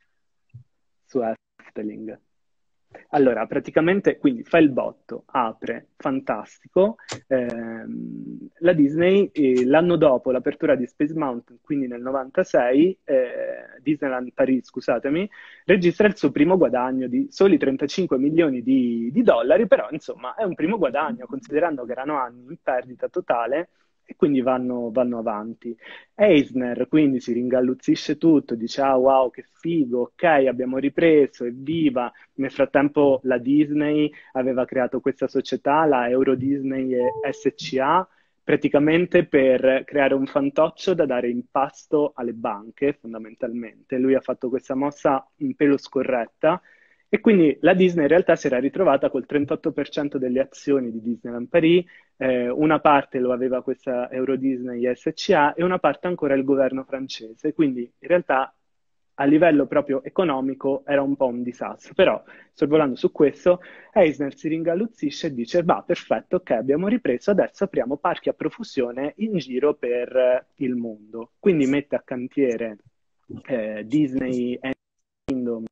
Speaker 2: su Efteling. Allora, praticamente, quindi fa il botto, apre, fantastico. Ehm, la Disney, eh, l'anno dopo l'apertura di Space Mountain, quindi nel novantasei, eh, Disneyland Paris, scusatemi, registra il suo primo guadagno di soli trentacinque milioni di, di dollari, però insomma è un primo guadagno, considerando che erano anni in perdita totale e quindi vanno, vanno avanti. Eisner quindi si ringalluzzisce tutto, dice ah wow che figo, ok abbiamo ripreso, evviva. Nel frattempo la Disney aveva creato questa società, la Euro Disney S C A, praticamente per creare un fantoccio da dare in pasto alle banche, fondamentalmente. Lui ha fatto questa mossa un pelo scorretta e quindi la Disney in realtà si era ritrovata col trentotto per cento delle azioni di Disneyland Paris, eh, una parte lo aveva questa Euro Disney S C A e una parte ancora il governo francese, quindi in realtà a livello proprio economico era un po' un disastro, però sorvolando su questo, Eisner si ringalluzzisce e dice, va, perfetto, ok, abbiamo ripreso, adesso apriamo parchi a profusione in giro per eh, il mondo. Quindi mette a cantiere eh, Disney Kingdom,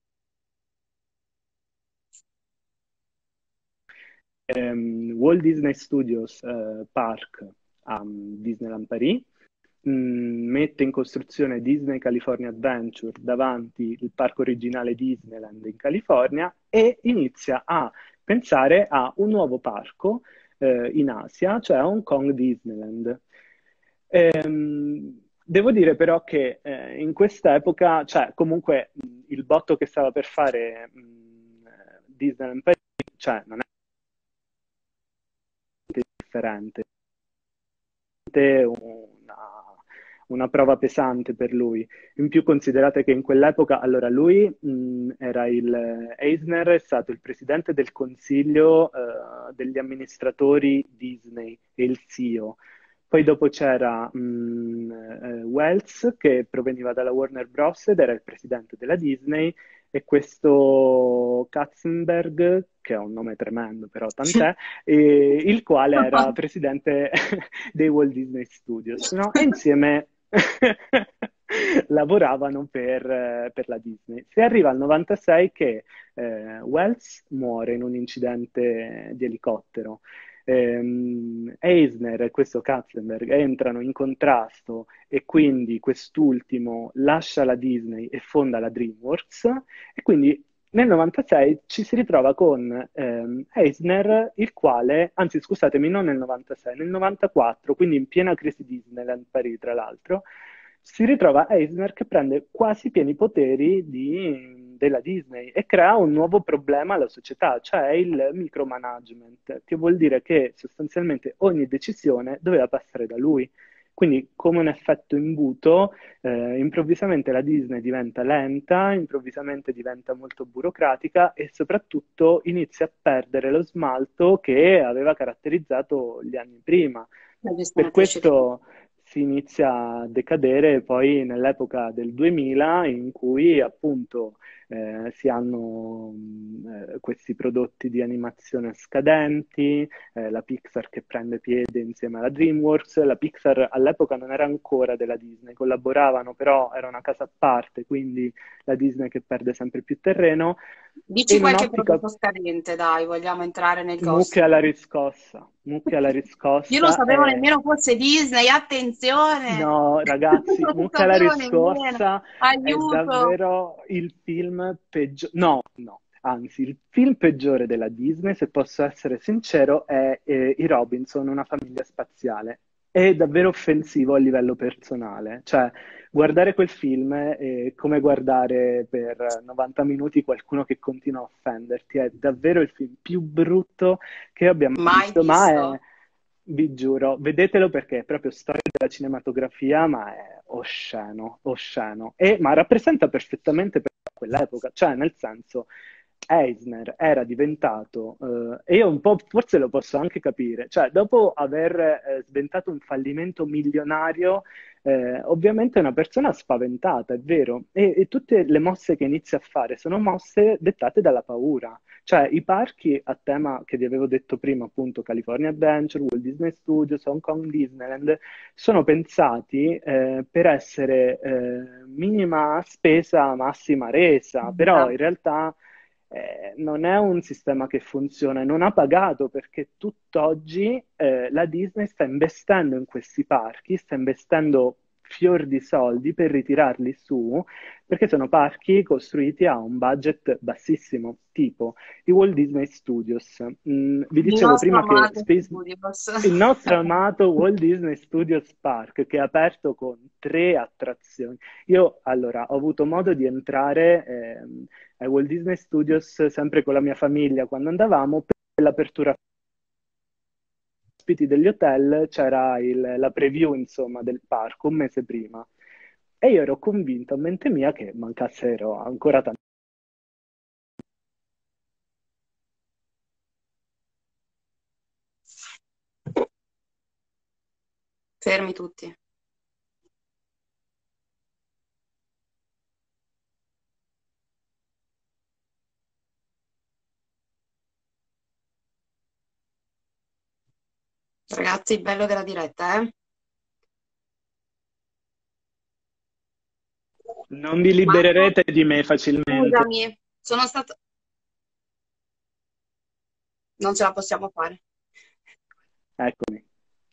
Speaker 2: ehm, Walt Disney Studios eh, Park a um, Disneyland Paris, mh, mette in costruzione Disney California Adventure davanti il parco originale Disneyland in California e inizia a pensare a un nuovo parco eh, in Asia, cioè a Hong Kong Disneyland. Ehm, devo dire però che eh, in quest'epoca, cioè comunque mh, il botto che stava per fare mh, Disneyland Paris, cioè non è differente, è una, una prova pesante per lui. In più considerate che in quell'epoca, allora lui mh, era il, Eisner è stato il presidente del consiglio eh, degli amministratori Disney e il C E O. Poi dopo c'era mh, eh, Wells che proveniva dalla Warner Bros. Ed era il presidente della Disney, e questo Katzenberg, che è un nome tremendo, però tant'è, e il quale era presidente dei Walt Disney Studios, no? E insieme lavoravano per, eh, per la Disney. Si arriva al novantasei che eh, Wells muore in un incidente di elicottero. Ehm, Eisner e questo Katzenberg entrano in contrasto e quindi quest'ultimo lascia la Disney e fonda la DreamWorks e quindi nel novantasei ci si ritrova con ehm, Eisner, il quale, anzi scusatemi, non nel novantasei, nel novantaquattro, quindi in piena crisi Disneyland Paris, tra l'altro, si ritrova Eisner che prende quasi pieni poteri di- della Disney e crea un nuovo problema alla società, cioè il micromanagement, che vuol dire che sostanzialmente ogni decisione doveva passare da lui. Quindi, come un effetto imbuto, eh, improvvisamente la Disney diventa lenta, improvvisamente diventa molto burocratica e soprattutto inizia a perdere lo smalto che aveva caratterizzato gli anni prima.
Speaker 3: La
Speaker 2: Per
Speaker 3: gestione precedente.
Speaker 2: questo si inizia a decadere poi nell'epoca del duemila in cui appunto eh, si hanno mh, eh, questi prodotti di animazione scadenti, eh, la Pixar che prende piede insieme alla DreamWorks. La Pixar all'epoca non era ancora della Disney, collaboravano, però era una casa a parte, quindi la Disney che perde sempre più terreno. E
Speaker 3: Dici
Speaker 2: in
Speaker 3: qualche
Speaker 2: un'ottica
Speaker 3: prodotto scadente, dai, vogliamo entrare nel
Speaker 2: mucche
Speaker 3: gossip.
Speaker 2: alla riscossa, mucche alla
Speaker 3: Io non
Speaker 2: riscossa
Speaker 3: sapevo
Speaker 2: è...
Speaker 3: nemmeno fosse Disney, attenzione!
Speaker 2: No, ragazzi,
Speaker 3: Non
Speaker 2: Mucca la
Speaker 3: sapevo nemmeno.
Speaker 2: riscossa è
Speaker 3: Aiuto!
Speaker 2: davvero il film peggiore. No, no, anzi, il film peggiore della Disney, se posso essere sincero, è eh, I Robinson, una famiglia spaziale. È davvero offensivo a livello personale. Cioè, guardare quel film è come guardare per novanta minuti qualcuno che continua a offenderti. È davvero il film più brutto che abbiamo
Speaker 3: Mai
Speaker 2: visto, ma
Speaker 3: visto.
Speaker 2: è, vi giuro, vedetelo perché è proprio storia della cinematografia, ma è osceno, osceno. E, ma rappresenta perfettamente per quell'epoca, cioè nel senso, Eisner era diventato, eh, e io un po' forse lo posso anche capire, cioè dopo aver eh, sventato un fallimento milionario, eh, ovviamente è una persona spaventata, è vero, e, e tutte le mosse che inizia a fare sono mosse dettate dalla paura. Cioè, i parchi a tema che vi avevo detto prima, appunto, California Adventure, Walt Disney Studios, Hong Kong Disneyland, sono pensati eh, per essere eh, minima spesa, massima resa, però in realtà eh, non è un sistema che funziona e non ha pagato perché tutt'oggi eh, la Disney sta investendo in questi parchi, sta investendo fior di soldi per ritirarli su, perché sono parchi costruiti a un budget bassissimo, tipo i Walt Disney Studios. Mm, vi
Speaker 3: Il
Speaker 2: dicevo
Speaker 3: nostro
Speaker 2: prima che
Speaker 3: amato
Speaker 2: Space-
Speaker 3: Studios.
Speaker 2: il nostro amato Walt Disney Studios Park, che è aperto con tre attrazioni. Io allora ho avuto modo di entrare ehm, ai Walt Disney Studios sempre con la mia famiglia quando andavamo per l'apertura ospiti degli hotel c'era il- la preview, insomma, del parco un mese prima. E io ero convinto a mente mia che mancassero ancora tanti.
Speaker 3: Fermi tutti. Ragazzi, il bello della diretta, eh?
Speaker 2: Non vi
Speaker 3: Marco,
Speaker 2: libererete di me facilmente.
Speaker 3: scusami, sono stato... Non ce la possiamo fare.
Speaker 2: Eccomi.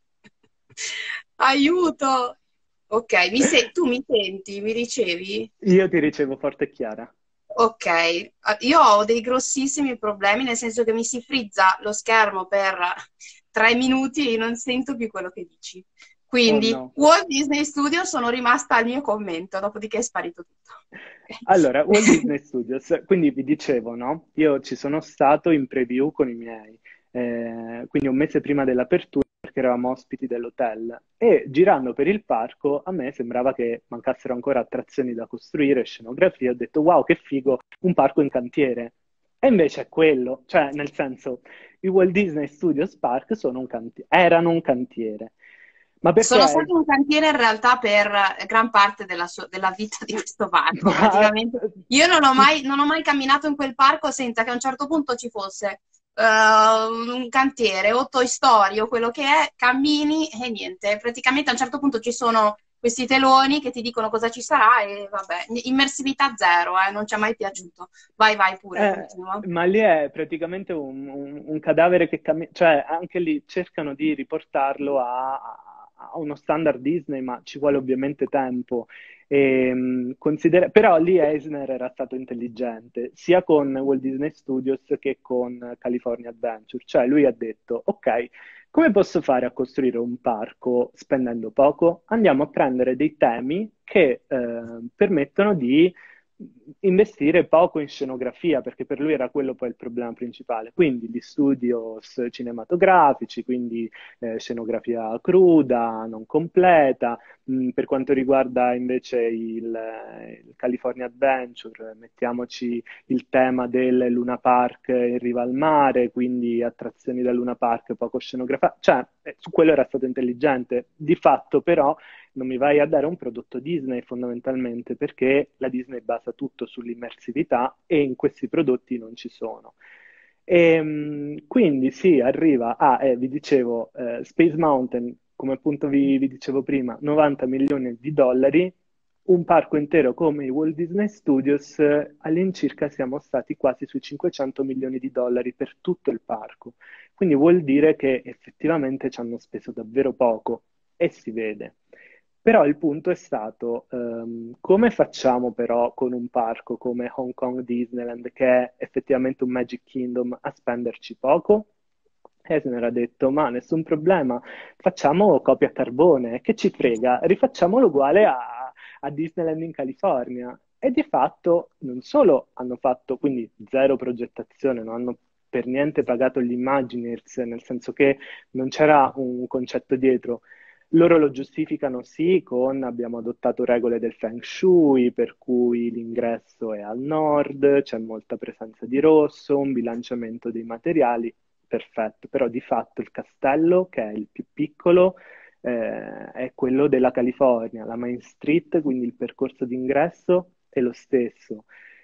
Speaker 3: Aiuto! Ok, mi se- tu mi senti? Mi ricevi?
Speaker 2: Io ti ricevo forte e chiara.
Speaker 3: Ok, eh, io ho dei grossissimi problemi, nel senso che mi si frizza lo schermo per tre minuti e io non sento più quello che dici.
Speaker 2: Oh
Speaker 3: Quindi,
Speaker 2: no.
Speaker 3: Walt Disney Studios sono rimasta al mio commento, dopodiché è sparito tutto.
Speaker 2: Allora, Walt
Speaker 3: Ok.
Speaker 2: Disney Studios, quindi vi dicevo, no? Io ci sono stato in preview con i miei, eh, quindi un mese prima dell'apertura perché eravamo ospiti dell'hotel e girando per il parco a me sembrava che mancassero ancora attrazioni da costruire, scenografie, ho detto wow, che figo, un parco in cantiere. E invece è quello, cioè nel senso, i Walt Disney Studios Park sono un canti- erano un cantiere. Ma
Speaker 3: Sono
Speaker 2: perché?
Speaker 3: stata in cantiere in realtà per gran parte della, sua- della vita di questo parco.
Speaker 2: Ma...
Speaker 3: Praticamente io non ho mai, non ho mai camminato in quel parco senza che a un certo punto ci fosse eh, un cantiere o Toy Story o quello che è, cammini e niente. Praticamente a un certo punto ci sono questi teloni che ti dicono cosa ci sarà e vabbè, immersività zero, eh, non ci è mai piaciuto. Vai, vai pure,
Speaker 2: Eh,
Speaker 3: continua.
Speaker 2: ma lì è praticamente un, un- un cadavere che cammina, cioè anche lì cercano di riportarlo a, a uno standard Disney, ma ci vuole ovviamente tempo. E, mh, considera- però lì Eisner era stato intelligente, sia con Walt Disney Studios che con California Adventure. Cioè lui ha detto, ok, come posso fare a costruire un parco spendendo poco? Andiamo a prendere dei temi che eh, permettono di investire poco in scenografia, perché per lui era quello poi il problema principale. Quindi gli studios cinematografici, quindi eh, scenografia cruda, non completa. Mm, per quanto riguarda invece il, eh, il California Adventure, mettiamoci il tema del Luna Park in riva al mare, quindi attrazioni da Luna Park, poco scenografia. Cioè, eh, su quello era stato intelligente. Di fatto, però, non mi vai a dare un prodotto Disney fondamentalmente perché la Disney basa tutto sull'immersività e in questi prodotti non ci sono. E, mh, quindi sì, arriva a, eh, vi dicevo, eh, Space Mountain, come appunto vi, vi dicevo prima, novanta milioni di dollari, un parco intero come i Walt Disney Studios, eh, all'incirca siamo stati quasi sui cinquecento milioni di dollari per tutto il parco. Quindi vuol dire che effettivamente ci hanno speso davvero poco e si vede. Però il punto è stato, ehm, come facciamo però con un parco come Hong Kong Disneyland, che è effettivamente un Magic Kingdom, a spenderci poco? Eisner ha detto, ma nessun problema, facciamo copia a carbone, che ci frega, rifacciamolo uguale a, a Disneyland in California. E di fatto non solo hanno fatto, quindi zero progettazione, non hanno per niente pagato gli Imagineers, nel senso che non c'era un concetto dietro. Loro lo giustificano sì con abbiamo adottato regole del Feng Shui, per cui l'ingresso è al nord, c'è molta presenza di rosso, un bilanciamento dei materiali, perfetto, però di fatto il castello, che è il più piccolo, eh, è quello della California, la Main Street, quindi il percorso d'ingresso è lo stesso.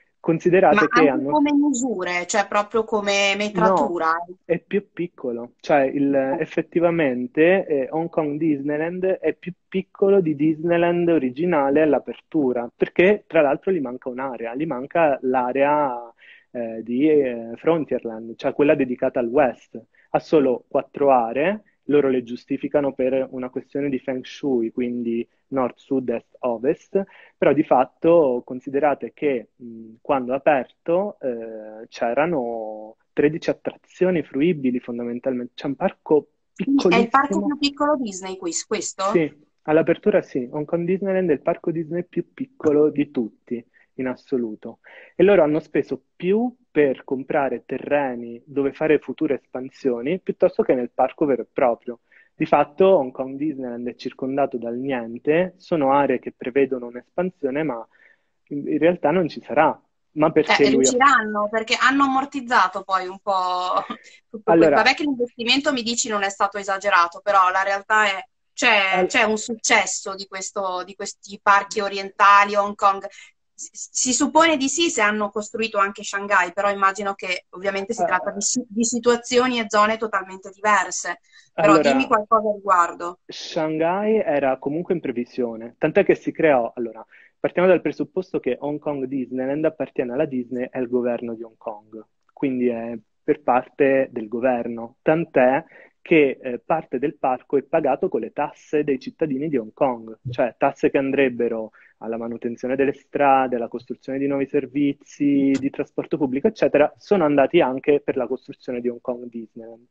Speaker 3: Ma
Speaker 2: Considerate che
Speaker 3: anche
Speaker 2: hanno...
Speaker 3: come misure, cioè proprio come
Speaker 2: No,
Speaker 3: metratura.
Speaker 2: è più piccolo, cioè il- effettivamente eh, Hong Kong Disneyland è più piccolo di Disneyland originale all'apertura, perché tra l'altro gli manca un'area, gli manca l'area eh, di eh, Frontierland, cioè quella dedicata al West. Ha solo quattro aree, loro le giustificano per una questione di Feng Shui, quindi nord, sud, est, ovest, però di fatto considerate che mh, quando ha aperto eh, c'erano tredici attrazioni fruibili fondamentalmente. C'è un parco
Speaker 3: Quindi è il parco
Speaker 2: piccolissimo.
Speaker 3: più piccolo Disney, quiz, questo?
Speaker 2: Sì, all'apertura sì, Hong Kong Disneyland è il parco Disney più piccolo di tutti, in assoluto. E loro hanno speso più per comprare terreni dove fare future espansioni piuttosto che nel parco vero e proprio. Di fatto Hong Kong Disneyland è circondato dal niente, sono aree che prevedono un'espansione, ma in in realtà non ci sarà. Ma perché
Speaker 3: Cioè,
Speaker 2: lui ha...
Speaker 3: riusciranno perché hanno ammortizzato poi un po' tutto questo.
Speaker 2: Allora,
Speaker 3: Vabbè che l'investimento mi dici non è stato esagerato, però la realtà è c'è
Speaker 2: al-
Speaker 3: c'è un successo di questo, di questi parchi orientali, Hong Kong. Si si suppone di sì se hanno costruito anche Shanghai, però immagino che ovviamente si tratta di,
Speaker 2: eh,
Speaker 3: si- di situazioni e zone totalmente diverse. Però dimmi
Speaker 2: allora,
Speaker 3: qualcosa a riguardo.
Speaker 2: Shanghai era comunque in previsione, tant'è che si creò. Allora, partiamo dal presupposto che Hong Kong Disneyland appartiene alla Disney e al governo di Hong Kong, quindi è per parte del governo, tant'è che eh, parte del parco è pagato con le tasse dei cittadini di Hong Kong, cioè tasse che andrebbero alla manutenzione delle strade, alla costruzione di nuovi servizi di trasporto pubblico, eccetera, sono andati anche per la costruzione di Hong Kong Disneyland.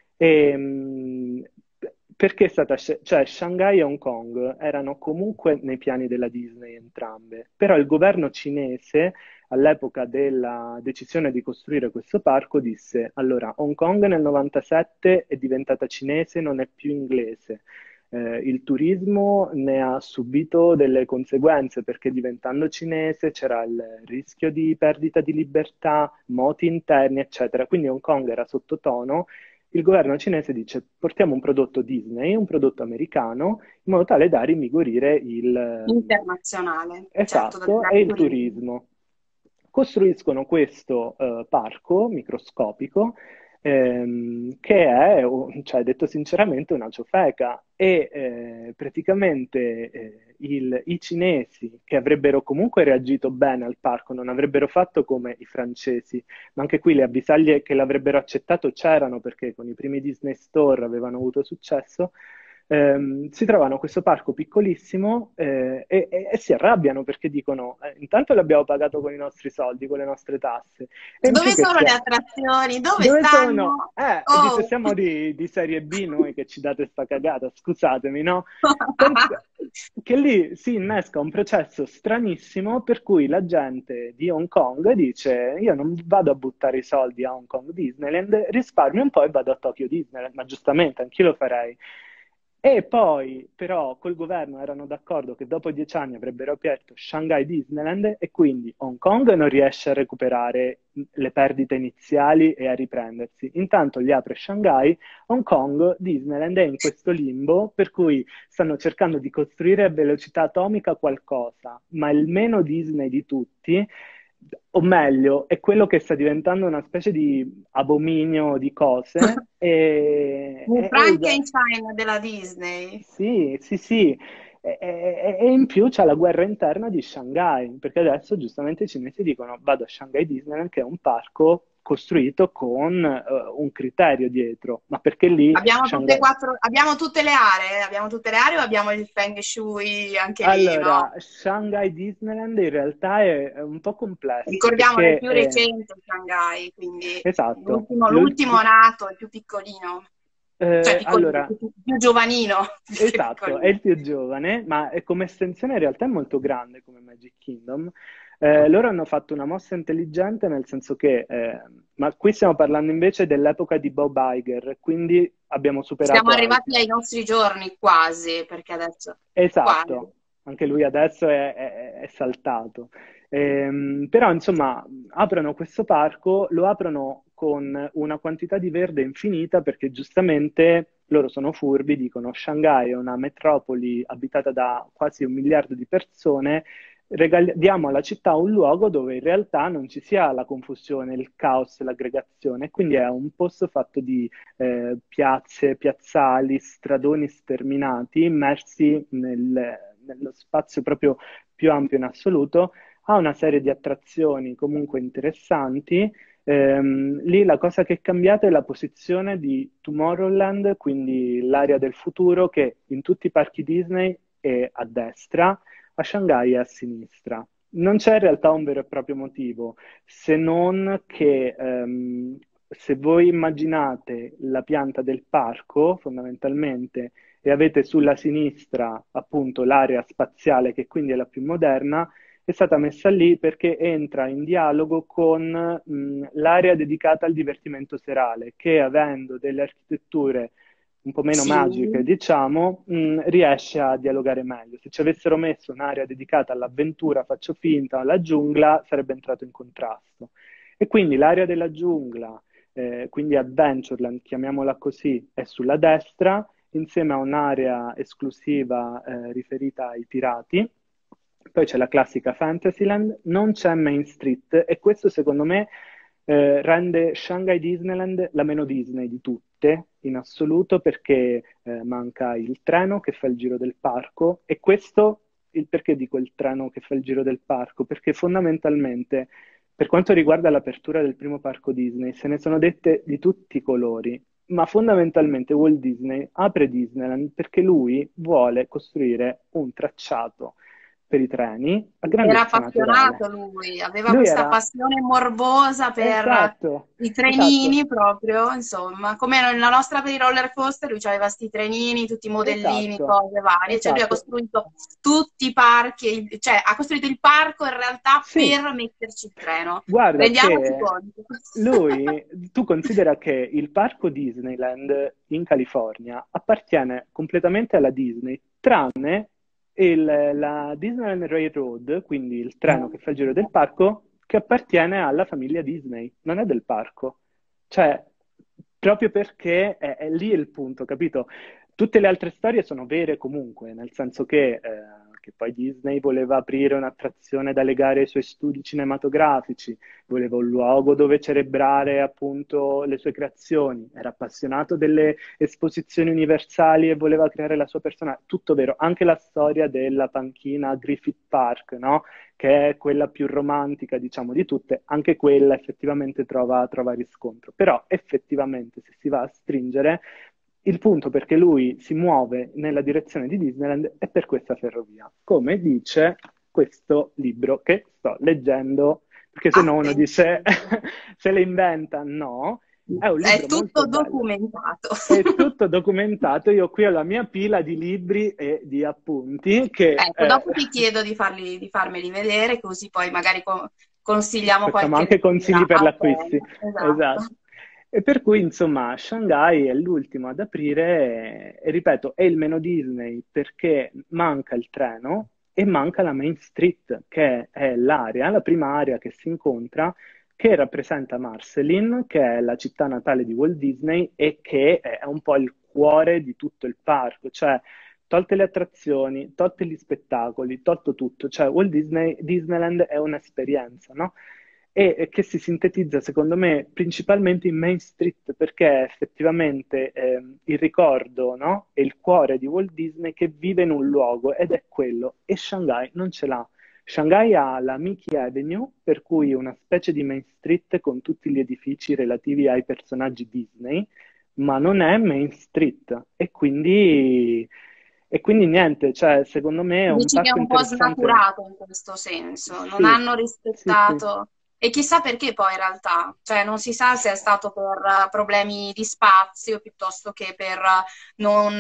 Speaker 2: E, mh, perché è stata scel- cioè Shanghai e Hong Kong erano comunque nei piani della Disney entrambe, però il governo cinese all'epoca della decisione di costruire questo parco disse: allora, Hong Kong nel novantasette è diventata cinese, non è più inglese. Eh, il turismo ne ha subito delle conseguenze perché diventando cinese c'era il rischio di perdita di libertà, moti interni, eccetera. Quindi Hong Kong era sottotono il governo cinese dice portiamo un prodotto Disney, un prodotto americano, in modo tale da rimigorire il...
Speaker 3: Internazionale, certo, dal
Speaker 2: Esatto, e il
Speaker 3: turismo.
Speaker 2: turismo. Costruiscono questo eh, parco microscopico ehm, che è, un- cioè, detto sinceramente, una ciofeca e eh, praticamente eh, il- i cinesi che avrebbero comunque reagito bene al parco, non avrebbero fatto come i francesi, ma anche qui le avvisaglie che l'avrebbero accettato c'erano perché con i primi Disney Store avevano avuto successo. Ehm, si trovano questo parco piccolissimo eh, e, e- e si arrabbiano perché dicono: "Eh, intanto l'abbiamo pagato con i nostri soldi, con le nostre tasse, e in più
Speaker 3: Dove
Speaker 2: che
Speaker 3: sono le
Speaker 2: sia...
Speaker 3: attrazioni? Dove
Speaker 2: Dove sono?
Speaker 3: stanno?
Speaker 2: Eh, dice,
Speaker 3: Oh!
Speaker 2: siamo di, di serie B noi che ci date sta cagata, scusatemi, no? Pensa che lì si innesca un processo stranissimo per cui la gente di Hong Kong dice: io non vado a buttare i soldi a Hong Kong Disneyland, risparmio un po' e vado a Tokyo Disneyland, ma giustamente anch'io lo farei. E poi, però, col governo erano d'accordo che dopo dieci anni avrebbero aperto Shanghai Disneyland e quindi Hong Kong non riesce a recuperare le perdite iniziali e a riprendersi. Intanto gli apre Shanghai, Hong Kong Disneyland è in questo limbo per cui stanno cercando di costruire a velocità atomica qualcosa, ma il meno Disney di tutti, o meglio, è quello che sta diventando una specie di abominio di cose. E,
Speaker 3: Il
Speaker 2: e- e usa-
Speaker 3: Frankenstein della Disney.
Speaker 2: sì, sì, sì. E, e- e in più c'è la guerra interna di Shanghai, perché adesso giustamente i cinesi dicono vado a Shanghai Disneyland, che è un parco costruito con eh, un criterio dietro, ma perché lì
Speaker 3: Abbiamo tutte e
Speaker 2: Shanghai...
Speaker 3: quattro, abbiamo tutte le aree, abbiamo tutte le aree o abbiamo il Feng Shui anche lì, no?
Speaker 2: Allora, Shanghai Disneyland in realtà è, è un po' complesso
Speaker 3: Ricordiamo, è il
Speaker 2: perché
Speaker 3: più
Speaker 2: è...
Speaker 3: recente Shanghai, quindi
Speaker 2: Esatto,
Speaker 3: l'ultimo
Speaker 2: l'ul-
Speaker 3: l'ultimo nato, il più piccolino, cioè
Speaker 2: eh,
Speaker 3: piccolino,
Speaker 2: allora,
Speaker 3: più, più giovanino, più che
Speaker 2: esatto, è
Speaker 3: piccolino.
Speaker 2: il più giovane, ma è come estensione in realtà è molto grande come Magic Kingdom. Eh, loro hanno fatto una mossa intelligente nel senso che, eh, ma qui stiamo parlando invece dell'epoca di Bob Iger, quindi abbiamo
Speaker 3: Siamo
Speaker 2: superato
Speaker 3: arrivati
Speaker 2: Iger.
Speaker 3: ai nostri giorni quasi, perché adesso quasi.
Speaker 2: Esatto, anche lui adesso è, è- è saltato. Ehm, però insomma aprono questo parco, lo aprono con una quantità di verde infinita perché giustamente loro sono furbi, dicono Shanghai è una metropoli abitata da quasi un miliardo di persone, regal- diamo alla città un luogo dove in realtà non ci sia la confusione, il caos, l'aggregazione, quindi è un posto fatto di eh, piazze, piazzali, stradoni sterminati, immersi nel- nello spazio proprio più ampio in assoluto. Ha una serie di attrazioni comunque interessanti. Ehm, lì la cosa che è cambiata è la posizione di Tomorrowland, quindi l'area del futuro che in tutti i parchi Disney è a destra, a Shanghai è a sinistra. Non c'è in realtà un vero e proprio motivo, se non che ehm, se voi immaginate la pianta del parco, fondamentalmente, e avete sulla sinistra appunto l'area spaziale, che quindi è la più moderna, è stata messa lì perché entra in dialogo con mh, l'area dedicata al divertimento serale, che avendo delle architetture un po' meno
Speaker 3: Sì.
Speaker 2: magiche, diciamo, mh, riesce a dialogare meglio. Se ci avessero messo un'area dedicata all'avventura, faccio finta, alla giungla, sarebbe entrato in contrasto. E quindi l'area della giungla, eh, quindi Adventureland, chiamiamola così, è sulla destra, insieme a un'area esclusiva eh, riferita ai pirati. Poi c'è la classica Fantasyland, non c'è Main Street e questo secondo me eh, rende Shanghai Disneyland la meno Disney di tutte in assoluto perché eh, manca il treno che fa il giro del parco e questo, il perché dico il treno che fa il giro del parco? Perché fondamentalmente per quanto riguarda l'apertura del primo parco Disney, se ne sono dette di tutti i colori, ma fondamentalmente Walt Disney apre Disneyland perché lui vuole costruire un tracciato per i treni a
Speaker 3: Era
Speaker 2: grandezza naturale.
Speaker 3: appassionato lui, aveva
Speaker 2: Lui
Speaker 3: questa
Speaker 2: era...
Speaker 3: passione morbosa per
Speaker 2: Esatto,
Speaker 3: i
Speaker 2: esatto,
Speaker 3: trenini proprio, insomma, come la nostra per i roller coaster, lui aveva sti trenini, tutti i modellini,
Speaker 2: esatto,
Speaker 3: cose varie, cioè lui ha
Speaker 2: esatto.
Speaker 3: costruito tutti i parchi, cioè ha costruito il parco in realtà
Speaker 2: Sì,
Speaker 3: per metterci il treno.
Speaker 2: guarda
Speaker 3: Rendiamoci
Speaker 2: che
Speaker 3: conto.
Speaker 2: lui, tu considera che il parco Disneyland in California appartiene completamente alla Disney, tranne il- la Disneyland Railroad, quindi il treno che fa il giro del parco, che appartiene alla famiglia Disney, non è del parco. Cioè, proprio perché è, è lì il punto, capito? Tutte le altre storie sono vere comunque, nel senso che, eh, che poi Disney voleva aprire un'attrazione da legare ai suoi studi cinematografici, voleva un luogo dove celebrare appunto le sue creazioni, era appassionato delle esposizioni universali e voleva creare la sua persona, tutto vero, anche la storia della panchina a Griffith Park, no? Che è quella più romantica, diciamo, di tutte, anche quella effettivamente trova, trova riscontro. Però effettivamente, se si va a stringere, il punto perché lui si muove nella direzione di Disneyland è per questa ferrovia, come dice questo libro che sto leggendo, perché se no uno dice
Speaker 3: Attenzione.
Speaker 2: se le inventa, no, è un
Speaker 3: È
Speaker 2: libro molto
Speaker 3: tutto
Speaker 2: bello.
Speaker 3: documentato.
Speaker 2: È tutto documentato, io qui ho la mia pila di libri e di appunti che
Speaker 3: Ecco,
Speaker 2: eh,
Speaker 3: dopo ti chiedo di farli, di farmeli vedere, così poi magari co- consigliamo
Speaker 2: facciamo
Speaker 3: qualche
Speaker 2: anche consigli
Speaker 3: lettura
Speaker 2: per
Speaker 3: a
Speaker 2: l'acquisti.
Speaker 3: tema. Esatto.
Speaker 2: Esatto. E per cui, insomma, Shanghai è l'ultimo ad aprire e, ripeto, è il meno Disney perché manca il treno e manca la Main Street, che è l'area, la prima area che si incontra, che rappresenta Marceline, che è la città natale di Walt Disney e che è un po' il cuore di tutto il parco, cioè tolte le attrazioni, tolti gli spettacoli, tolto tutto, cioè Walt Disney, Disneyland è un'esperienza, no? E e che si sintetizza, secondo me, principalmente in Main Street, perché è effettivamente ehm, il ricordo, no? E il cuore di Walt Disney che vive in un luogo ed è quello, e Shanghai non ce l'ha. Shanghai ha la Mickey Avenue, per cui è una specie di Main Street con tutti gli edifici relativi ai personaggi Disney, ma non è Main Street. E quindi, e quindi niente, cioè, secondo me è un
Speaker 3: Dici che è
Speaker 2: parco
Speaker 3: un po'
Speaker 2: interessante.
Speaker 3: snaturato in questo senso, non
Speaker 2: Sì,
Speaker 3: hanno
Speaker 2: sì, sì.
Speaker 3: rispettato, e chissà perché poi in realtà, cioè non si sa se è stato per eh, problemi di spazio piuttosto che per eh, non...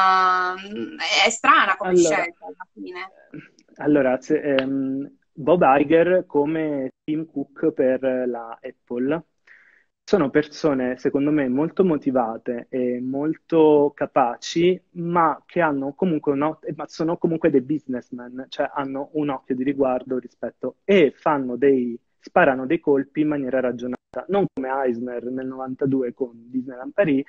Speaker 3: eh, è strana come
Speaker 2: Allora,
Speaker 3: scelta alla fine.
Speaker 2: allora se- ehm, Bob Iger come Tim Cook per la Apple sono persone, secondo me, molto motivate e molto capaci, ma che hanno comunque un oc- ma sono comunque dei businessmen, cioè hanno un occhio di riguardo rispetto e fanno dei, sparano dei colpi in maniera ragionata, non come Eisner nel novantadue con Disneyland Paris,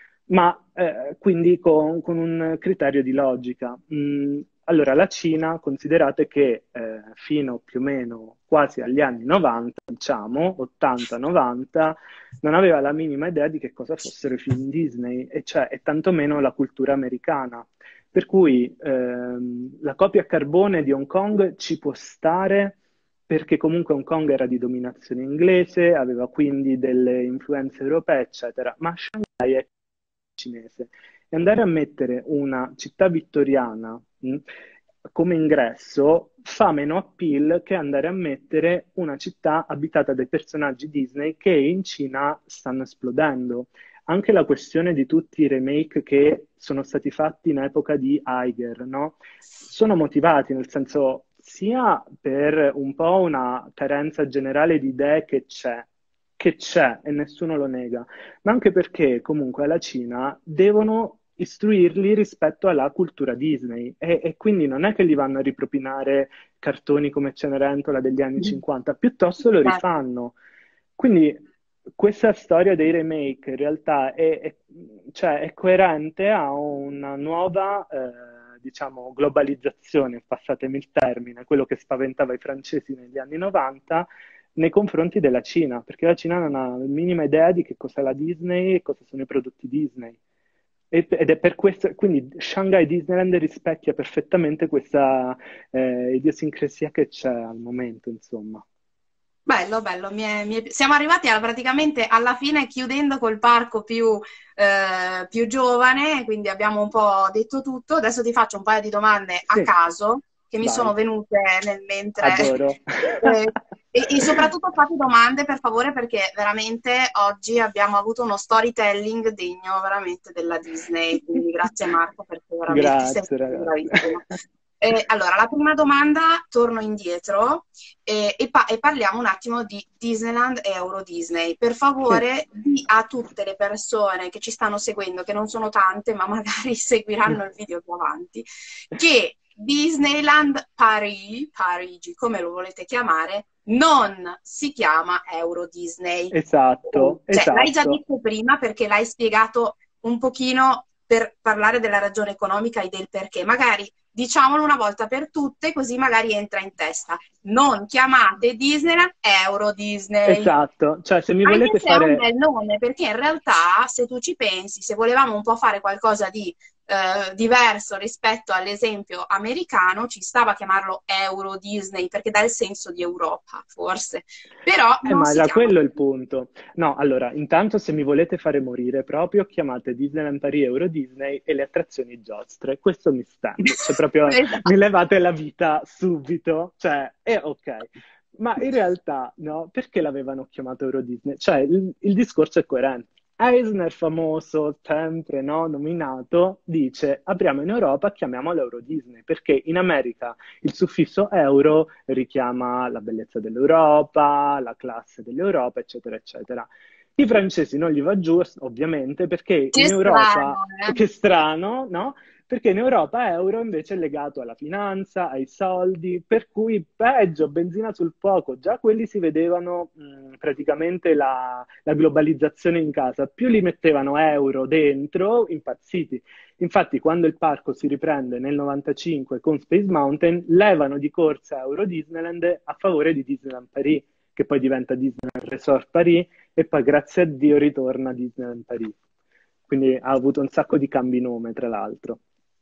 Speaker 2: ma eh, quindi con, con un criterio di logica. Mm, allora, la Cina, considerate che eh, fino più o meno quasi agli anni novanta, diciamo, ottanta novanta, non aveva la minima idea di che cosa fossero i film Disney, e cioè, e tantomeno la cultura americana. Per cui ehm, la copia a carbone di Hong Kong ci può stare perché comunque Hong Kong era di dominazione inglese, aveva quindi delle influenze europee, eccetera, ma Shanghai è cinese. E andare a mettere una città vittoriana mh, come ingresso fa meno appeal che andare a mettere una città abitata dai personaggi Disney che in Cina stanno esplodendo. Anche la questione di tutti i remake che sono stati fatti in epoca di Iger, no? Sono motivati, nel senso, sia per un po' una carenza generale di idee che c'è, che c'è e nessuno lo nega, ma anche perché comunque alla Cina devono istruirli rispetto alla cultura Disney e, e quindi non è che li vanno a ripropinare cartoni come Cenerentola degli anni cinquanta, piuttosto lo
Speaker 3: Certo.
Speaker 2: rifanno. Quindi questa storia dei remake in realtà è, è- cioè, è coerente a una nuova, eh, diciamo, globalizzazione, passatemi il termine, quello che spaventava i francesi negli anni novanta, nei confronti della Cina, perché la Cina non ha la minima idea di che cos'è la Disney e cosa sono i prodotti Disney. E- Ed è per questo, quindi Shanghai Disneyland rispecchia perfettamente questa eh, idiosincrasia che c'è al momento, insomma.
Speaker 3: Bello, bello. Mi è- mi è- Siamo arrivati a- praticamente alla fine chiudendo col parco più, eh, più giovane, quindi abbiamo un po' detto tutto. Adesso ti faccio un paio di domande a
Speaker 2: Sì,
Speaker 3: caso che mi sono
Speaker 2: vai,
Speaker 3: venute nel mentre.
Speaker 2: adoro.
Speaker 3: eh, e, e soprattutto fate domande per favore perché veramente oggi abbiamo avuto uno storytelling degno veramente della Disney. Quindi grazie Marco perché veramente sei
Speaker 2: Grazie,
Speaker 3: stato
Speaker 2: ragazzi.
Speaker 3: bravissimo. Eh, allora, la prima domanda, torno indietro e, e pa- e parliamo un attimo di Disneyland e Euro Disney. Per
Speaker 2: Sì.
Speaker 3: favore, di a tutte le persone che ci stanno seguendo, che non sono tante, ma magari seguiranno il video più avanti, che Disneyland Paris, Parigi, come lo volete chiamare, non si chiama Euro Disney.
Speaker 2: Esatto,
Speaker 3: Cioè, l'hai già
Speaker 2: esatto.
Speaker 3: detto prima perché l'hai spiegato un pochino per parlare della ragione economica e del perché. Magari diciamolo una volta per tutte, così magari entra in testa. Non chiamate Disneyland Euro Disney.
Speaker 2: Esatto, cioè se mi
Speaker 3: Anche
Speaker 2: volete
Speaker 3: se è un
Speaker 2: fare...
Speaker 3: bel nome, perché in realtà, se tu ci pensi, se volevamo un po' fare qualcosa di eh, diverso rispetto all'esempio americano, ci stava a chiamarlo Euro Disney, perché dà il senso di Europa, forse. Però
Speaker 2: Eh,
Speaker 3: non
Speaker 2: ma
Speaker 3: si
Speaker 2: era
Speaker 3: chiama
Speaker 2: quello il
Speaker 3: così.
Speaker 2: punto. No, allora, intanto se mi volete fare morire proprio, chiamate Disneyland Paris Euro Disney e le attrazioni giostre. Questo mi stende, cioè proprio mi
Speaker 3: Esatto.
Speaker 2: levate la vita subito, cioè, è ok. Ma in realtà, no, perché l'avevano chiamato Euro Disney? Cioè, il, il discorso è coerente. Eisner, famoso, sempre, no, nominato, dice, apriamo in Europa, chiamiamolo Euro Disney, perché in America il suffisso euro richiama la bellezza dell'Europa, la classe dell'Europa, eccetera, eccetera. I francesi non gli va giù, ovviamente, perché
Speaker 3: Che
Speaker 2: in Europa,
Speaker 3: strano, eh?
Speaker 2: che strano, no? Perché in Europa euro invece è legato alla finanza, ai soldi, per cui peggio, benzina sul fuoco. Già quelli si vedevano mh, praticamente la, la globalizzazione in casa. Più li mettevano euro dentro, impazziti. Infatti, quando il parco si riprende nel novantacinque con Space Mountain, levano di corsa Euro Disneyland a favore di Disneyland Paris, che poi diventa Disneyland Resort Paris e poi grazie a Dio ritorna a Disneyland Paris. Quindi ha avuto un sacco di cambi nome, tra l'altro.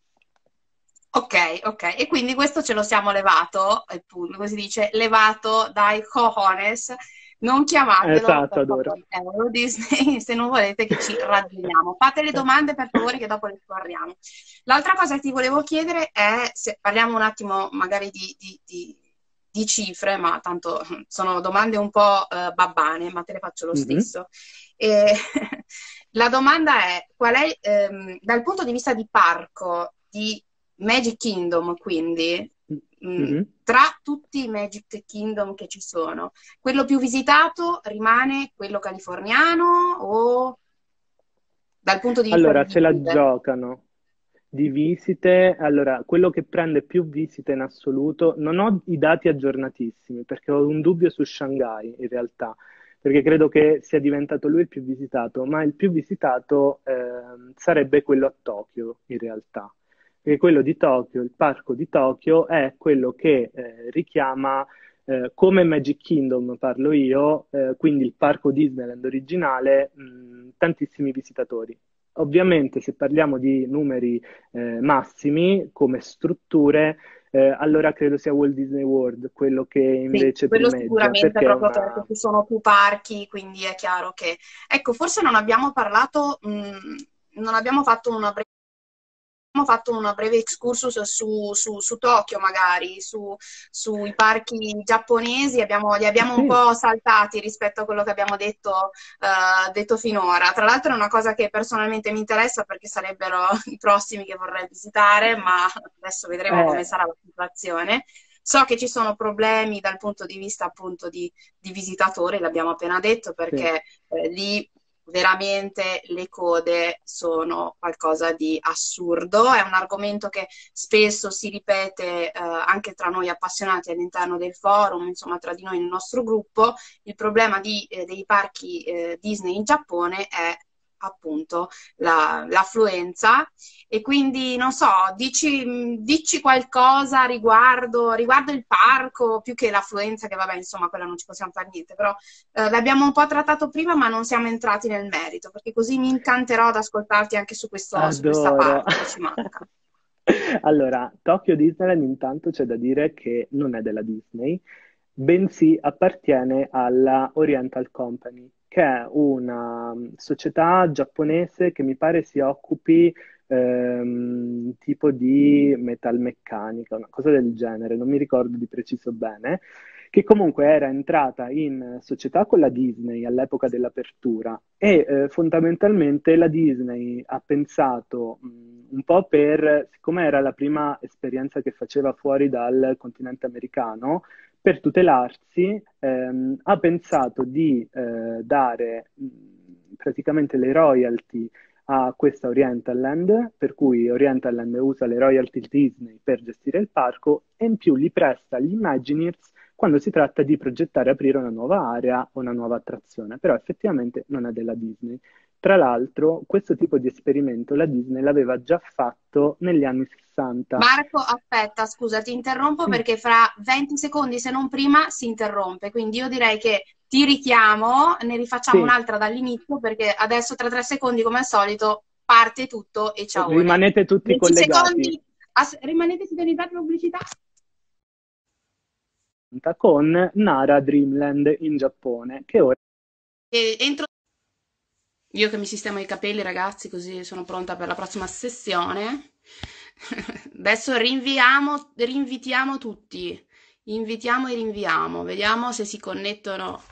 Speaker 3: Ok, ok. E quindi questo ce lo siamo levato, appunto, come si dice, levato dai cojones. Non chiamatelo
Speaker 2: Esatto,
Speaker 3: per
Speaker 2: adoro.
Speaker 3: favore Euro Disney se non volete che ci ragioniamo. Fate le domande per favore che dopo le scorriamo. L'altra cosa che ti volevo chiedere è se parliamo un attimo magari di, di- di- di cifre, ma tanto sono domande un po' eh, babbane, ma te le faccio lo
Speaker 2: Mhm,
Speaker 3: stesso. E la domanda è, qual è, ehm, dal punto di vista di parco, di Magic Kingdom, quindi, mh,
Speaker 2: mhm.
Speaker 3: tra tutti i Magic Kingdom che ci sono, quello più visitato rimane quello californiano o dal punto di vista di
Speaker 2: Allora, ce la
Speaker 3: visite?
Speaker 2: giocano di visite. Allora, quello che prende più visite in assoluto, non ho i dati aggiornatissimi perché ho un dubbio su Shanghai in realtà, perché credo che sia diventato lui il più visitato, ma il più visitato ehm, sarebbe quello a Tokyo in realtà. Perché quello di Tokyo, il parco di Tokyo, è quello che eh, richiama eh, come Magic Kingdom parlo io, eh, quindi il parco Disneyland originale, mh, tantissimi visitatori. Ovviamente, se parliamo di numeri eh, massimi come strutture, eh, allora credo sia Walt Disney World quello che
Speaker 3: Sì,
Speaker 2: invece
Speaker 3: quello
Speaker 2: primeggia,
Speaker 3: sicuramente
Speaker 2: perché è
Speaker 3: proprio perché
Speaker 2: una...
Speaker 3: ci sono più parchi, quindi è chiaro che... Ecco, forse non abbiamo parlato, mh, non abbiamo fatto una breve abbiamo fatto una breve excursus su, su, su Tokyo, magari, su, sui parchi giapponesi, abbiamo, li abbiamo un
Speaker 2: Sì,
Speaker 3: po' saltati rispetto a quello che abbiamo detto, eh, detto finora. Tra l'altro è una cosa che personalmente mi interessa perché sarebbero i prossimi che vorrei visitare, ma adesso vedremo come
Speaker 2: eh,
Speaker 3: sarà la situazione. So che ci sono problemi dal punto di vista appunto di, di visitatori, l'abbiamo appena detto,
Speaker 2: sì.
Speaker 3: perché eh, lì veramente le code sono qualcosa di assurdo. È un argomento che spesso si ripete eh, anche tra noi appassionati all'interno del forum, insomma, tra di noi nel nostro gruppo. Il problema di, eh, dei parchi eh, Disney in Giappone è appunto la, l'affluenza e quindi non so, dici, dici qualcosa riguardo, riguardo il parco più che l'affluenza, che vabbè, insomma, quella non ci possiamo fare niente, però eh, l'abbiamo un po' trattato prima, ma non siamo entrati nel merito, perché così mi incanterò ad ascoltarti anche su questo, su questa
Speaker 2: Adoro.
Speaker 3: parte che ci manca.
Speaker 2: Allora, Tokyo Disneyland intanto c'è da dire che non è della Disney, bensì appartiene alla Oriental Company, che è una mm, società giapponese che mi pare si occupi ehm, tipo di metalmeccanica, una cosa del genere, non mi ricordo di preciso bene, che comunque era entrata in società con la Disney all'epoca dell'apertura e eh, fondamentalmente la Disney ha pensato mh, un po' per, siccome era la prima esperienza che faceva fuori dal continente americano, per tutelarsi, ehm, ha pensato di eh, dare mh, praticamente le royalty a questa Orientalland, per cui Orientalland usa le royalty Disney per gestire il parco e in più gli presta gli Imagineers quando si tratta di progettare e aprire una nuova area o una nuova attrazione, però effettivamente non è della Disney. Tra l'altro, questo tipo di esperimento la Disney l'aveva già fatto negli anni sessanta.
Speaker 3: Marco, aspetta, scusa, ti interrompo
Speaker 2: Sì,
Speaker 3: perché fra venti secondi, se non prima, si interrompe. Quindi io direi che ti richiamo, ne rifacciamo
Speaker 2: sì,
Speaker 3: un'altra dall'inizio perché adesso tra tre secondi, come al solito, parte tutto e ciaone.
Speaker 2: rimanete tutti
Speaker 3: venti
Speaker 2: collegati
Speaker 3: secondi, as- rimanete sintonizzati pubblicità.
Speaker 2: con Nara Dreamland in Giappone, che ora
Speaker 3: E entro io che mi sistemo i capelli, ragazzi, così sono pronta per la prossima sessione. Adesso rinviamo, rinvitiamo tutti. Invitiamo e rinviamo. Vediamo se si connettono.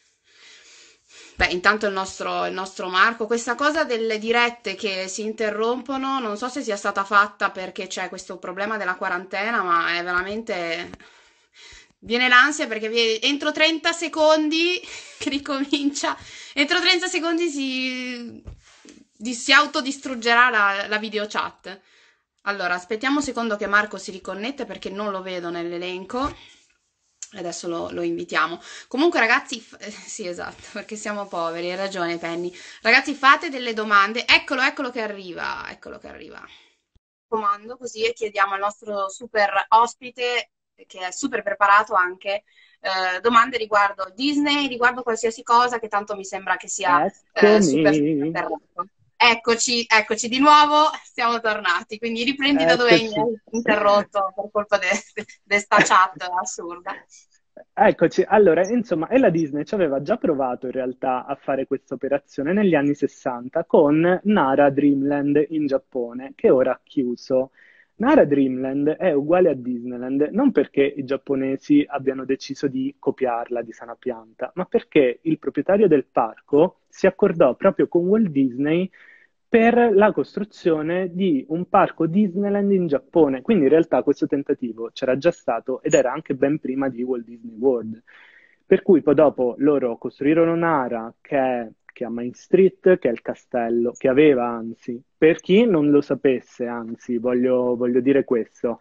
Speaker 3: Beh, intanto il nostro, il nostro Marco. Questa cosa delle dirette che si interrompono, non so se sia stata fatta perché c'è questo problema della quarantena, ma è veramente... Viene l'ansia perché vi- entro trenta secondi che ricomincia, entro trenta secondi si, di- si autodistruggerà la, la videochat. Allora, aspettiamo un secondo che Marco si riconnette perché non lo vedo nell'elenco. Adesso lo, lo invitiamo. Comunque, ragazzi, f- eh, sì, esatto, perché siamo poveri, hai ragione, Penny. Ragazzi, fate delle domande. Eccolo, eccolo che arriva, eccolo che arriva. Comando così e chiediamo al nostro super ospite, che è super preparato anche, eh, domande riguardo Disney, riguardo qualsiasi cosa, che tanto mi sembra che sia eh, super
Speaker 2: eccomi,
Speaker 3: ferrato. Eccoci, eccoci di nuovo, siamo tornati. Quindi riprendi da dove mi
Speaker 2: eccoci.
Speaker 3: hai interrotto per colpa di questa chat assurda.
Speaker 2: Eccoci, allora, insomma, e la Disney ci aveva già provato in realtà a fare questa operazione negli anni sessanta con Nara Dreamland in Giappone, che ora ha chiuso. Nara Dreamland è uguale a Disneyland non perché i giapponesi abbiano deciso di copiarla di sana pianta, ma perché il proprietario del parco si accordò proprio con Walt Disney per la costruzione di un parco Disneyland in Giappone. Quindi in realtà questo tentativo c'era già stato ed era anche ben prima di Walt Disney World. Per cui poi dopo loro costruirono Nara, che è, che ha Main Street, che è il castello, che aveva anzi. Per chi non lo sapesse, anzi, voglio, voglio dire questo,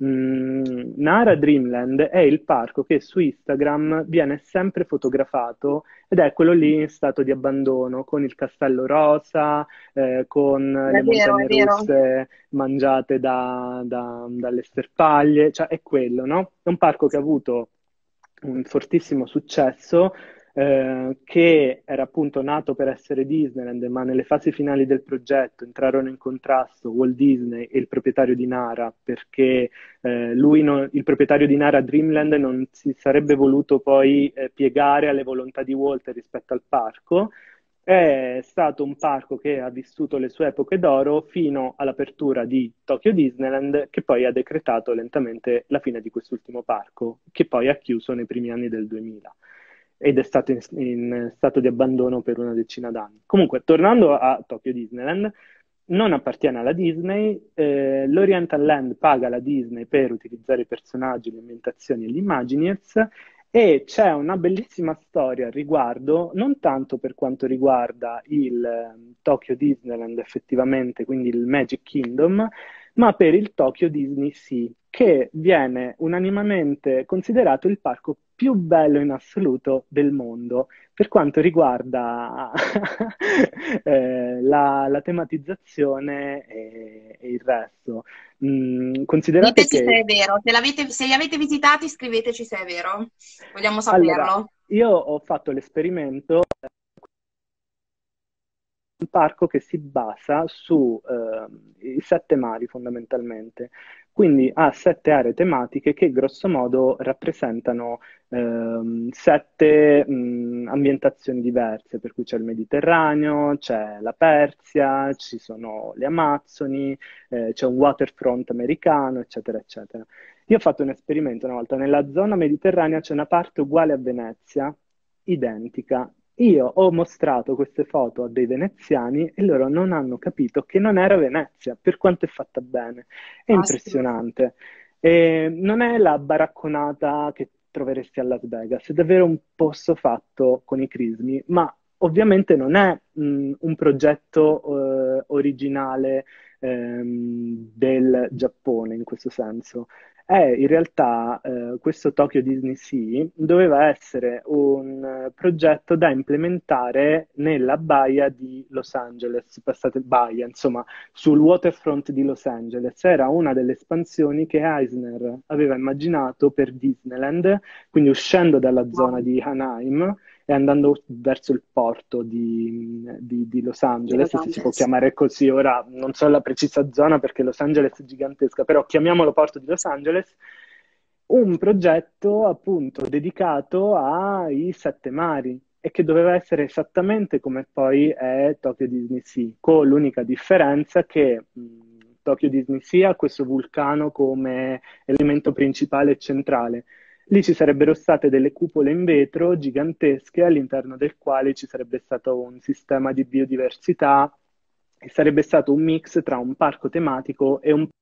Speaker 2: mm, Nara Dreamland è il parco che su Instagram viene sempre fotografato ed è quello lì in stato di abbandono, con il castello rosa, eh, con
Speaker 3: È
Speaker 2: le
Speaker 3: vero, è
Speaker 2: montagne
Speaker 3: vero.
Speaker 2: russe mangiate da- da- dalle sterpaglie, cioè è quello, no? È un parco che ha avuto un fortissimo successo, eh, che era appunto nato per essere Disneyland, ma nelle fasi finali del progetto entrarono in contrasto Walt Disney e il proprietario di Nara, perché eh, lui, non- il proprietario di Nara Dreamland, non si sarebbe voluto poi eh, piegare alle volontà di Walt rispetto al parco. È stato un parco che ha vissuto le sue epoche d'oro fino all'apertura di Tokyo Disneyland, che poi ha decretato lentamente la fine di quest'ultimo parco, che poi ha chiuso nei primi anni del duemila ed è stato in, in stato di abbandono per una decina d'anni. Comunque, tornando a Tokyo Disneyland, non appartiene alla Disney, eh, l'Oriental Land paga la Disney per utilizzare i personaggi, le ambientazioni e gli Imagineers, e c'è una bellissima storia al riguardo, non tanto per quanto riguarda il eh, Tokyo Disneyland effettivamente, quindi il Magic Kingdom, ma per il Tokyo Disney Sea, che viene unanimamente considerato il parco più bello in assoluto del mondo per quanto riguarda eh, la, la tematizzazione e, e il resto. Mm, considerate
Speaker 3: Diteci se
Speaker 2: che
Speaker 3: è vero. Se l'avete, se li avete visitati, scriveteci se è vero. Vogliamo
Speaker 2: allora,
Speaker 3: saperlo.
Speaker 2: io ho fatto l'esperimento, un parco che si basa su eh, i sette mari fondamentalmente, quindi ha sette aree tematiche che grosso modo rappresentano ehm, sette mh, ambientazioni diverse, per cui c'è il Mediterraneo, c'è la Persia, ci sono le Amazzoni, eh, c'è un waterfront americano, eccetera, eccetera. Io ho fatto un esperimento una volta, nella zona mediterranea c'è una parte uguale a Venezia, identica. Io ho mostrato queste foto a dei veneziani e loro non hanno capito che non era Venezia, per quanto è fatta bene. È
Speaker 3: Assurdo.
Speaker 2: impressionante. E non è la baracconata che troveresti a Las Vegas, è davvero un posto fatto con i crismi, ma ovviamente non è mh, un progetto eh, originale ehm, del Giappone in questo senso. E in realtà eh, questo Tokyo Disney Sea doveva essere un eh, progetto da implementare nella baia di Los Angeles, passate baia, insomma, sul waterfront di Los Angeles. Era una delle espansioni che Eisner aveva immaginato per Disneyland, quindi uscendo dalla zona
Speaker 3: Wow,
Speaker 2: di Anaheim e andando verso il porto di, di- di Los
Speaker 3: di Los
Speaker 2: Angeles, se si può
Speaker 3: Angeles.
Speaker 2: chiamare così. Ora non so la precisa zona perché Los Angeles è gigantesca, però chiamiamolo porto di Los Angeles, un progetto appunto dedicato ai sette mari e che doveva essere esattamente come poi è Tokyo Disney Sea, con l'unica differenza che mh, Tokyo Disney Sea ha questo vulcano come elemento principale e centrale. Lì ci sarebbero state delle cupole in vetro gigantesche all'interno del quale ci sarebbe stato un sistema di biodiversità e sarebbe stato un mix tra un parco tematico e un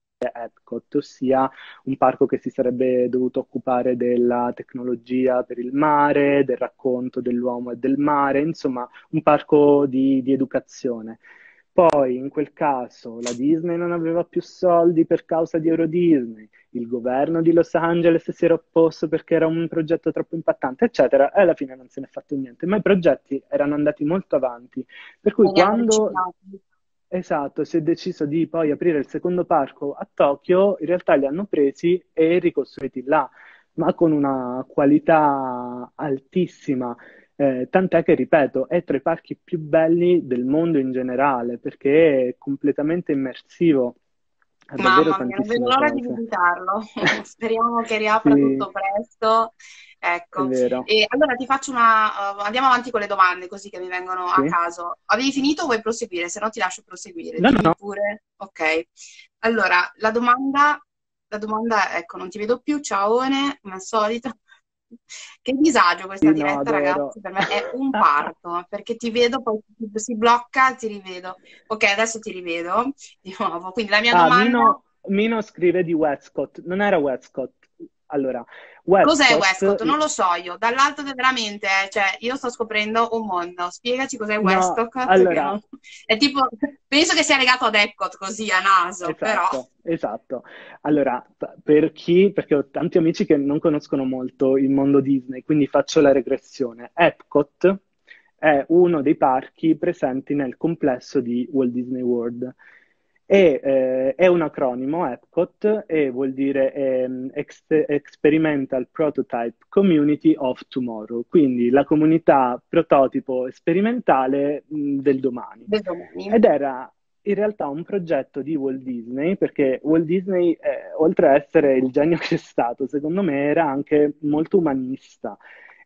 Speaker 2: Epcot, ossia un parco che si sarebbe dovuto occupare della tecnologia per il mare, del racconto dell'uomo e del mare, insomma, un parco di, di educazione. Poi, in quel caso, la Disney non aveva più soldi per causa di Euro Disney, il governo di Los Angeles si era opposto perché era un progetto troppo impattante, eccetera, e alla fine non se n'è fatto niente. Ma i progetti erano andati molto avanti, per cui
Speaker 3: Veniamo
Speaker 2: quando
Speaker 3: riciclati.
Speaker 2: esatto, si è deciso di poi aprire il secondo parco a Tokyo, in realtà li hanno presi e ricostruiti là, ma con una qualità altissima. Eh, tant'è che, ripeto, è tra i parchi più belli del mondo in generale, perché è completamente immersivo, ha davvero
Speaker 3: Mamma mia, non vedo
Speaker 2: tantissime
Speaker 3: l'ora di
Speaker 2: cose.
Speaker 3: visitarlo. Speriamo che riapra
Speaker 2: Sì,
Speaker 3: tutto presto.
Speaker 2: è
Speaker 3: Ecco,
Speaker 2: vero.
Speaker 3: e allora ti faccio una... uh, andiamo avanti con le domande così che mi vengono a
Speaker 2: Sì?
Speaker 3: caso. Avevi finito o vuoi proseguire? Se no ti lascio proseguire.
Speaker 2: No, no,
Speaker 3: Dimmi
Speaker 2: no.
Speaker 3: pure. Ok. Allora, la domanda, la domanda, ecco, non ti vedo più, ciaone, come al solito. Che disagio questa
Speaker 2: Sì, no,
Speaker 3: diretta,
Speaker 2: adoro.
Speaker 3: ragazzi, per me è un parto, perché ti vedo, poi si blocca, ti rivedo. Ok, adesso ti rivedo di nuovo. Quindi la mia
Speaker 2: Ah,
Speaker 3: domanda,
Speaker 2: Mino, Mino scrive di Westcott, non era Westcott. Allora,
Speaker 3: cos'è
Speaker 2: Westcott,
Speaker 3: Westcott? Non lo so io, dall'alto de- veramente, eh, cioè io sto scoprendo un mondo. Spiegaci cos'è
Speaker 2: no,
Speaker 3: Westcott, perché
Speaker 2: allora,
Speaker 3: non... È tipo, penso che sia legato ad Epcot, così a naso, però...
Speaker 2: esatto, esatto. Allora, p- per chi, perché ho tanti amici che non conoscono molto il mondo Disney, quindi faccio la regressione. Epcot è uno dei parchi presenti nel complesso di Walt Disney World. E, eh, è un acronimo, Epcot, e vuol dire ehm, Ex- Experimental Prototype Community of Tomorrow, quindi la comunità prototipo sperimentale mh, del domani.
Speaker 3: del domani.
Speaker 2: Ed era in realtà un progetto di Walt Disney, perché Walt Disney, eh, oltre a essere il genio che è stato, secondo me era anche molto umanista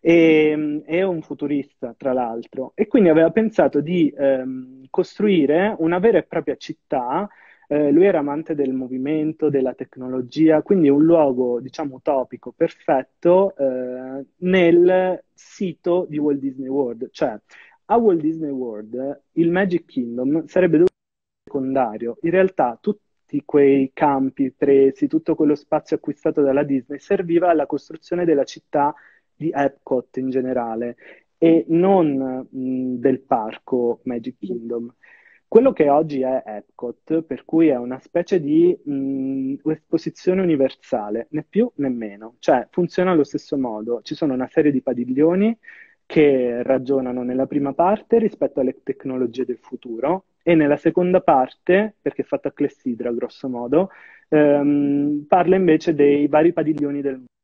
Speaker 2: e, è un futurista, tra l'altro, e quindi aveva pensato di ehm, costruire una vera e propria città. Eh, lui era amante del movimento, della tecnologia, quindi un luogo, diciamo, utopico, perfetto, eh, nel sito di Walt Disney World. Cioè, a Walt Disney World il Magic Kingdom sarebbe dovuto essere secondario. In realtà tutti quei campi presi, tutto quello spazio acquistato dalla Disney serviva alla costruzione della città di Epcot in generale e non mh, del parco Magic Kingdom. Quello che oggi è Epcot, per cui è una specie di mh, esposizione universale, né più né meno, cioè funziona allo stesso modo. Ci sono una serie di padiglioni che ragionano nella prima parte rispetto alle tecnologie del futuro e nella seconda parte, perché è fatta a clessidra grosso modo, ehm, parla invece dei vari padiglioni del mondo.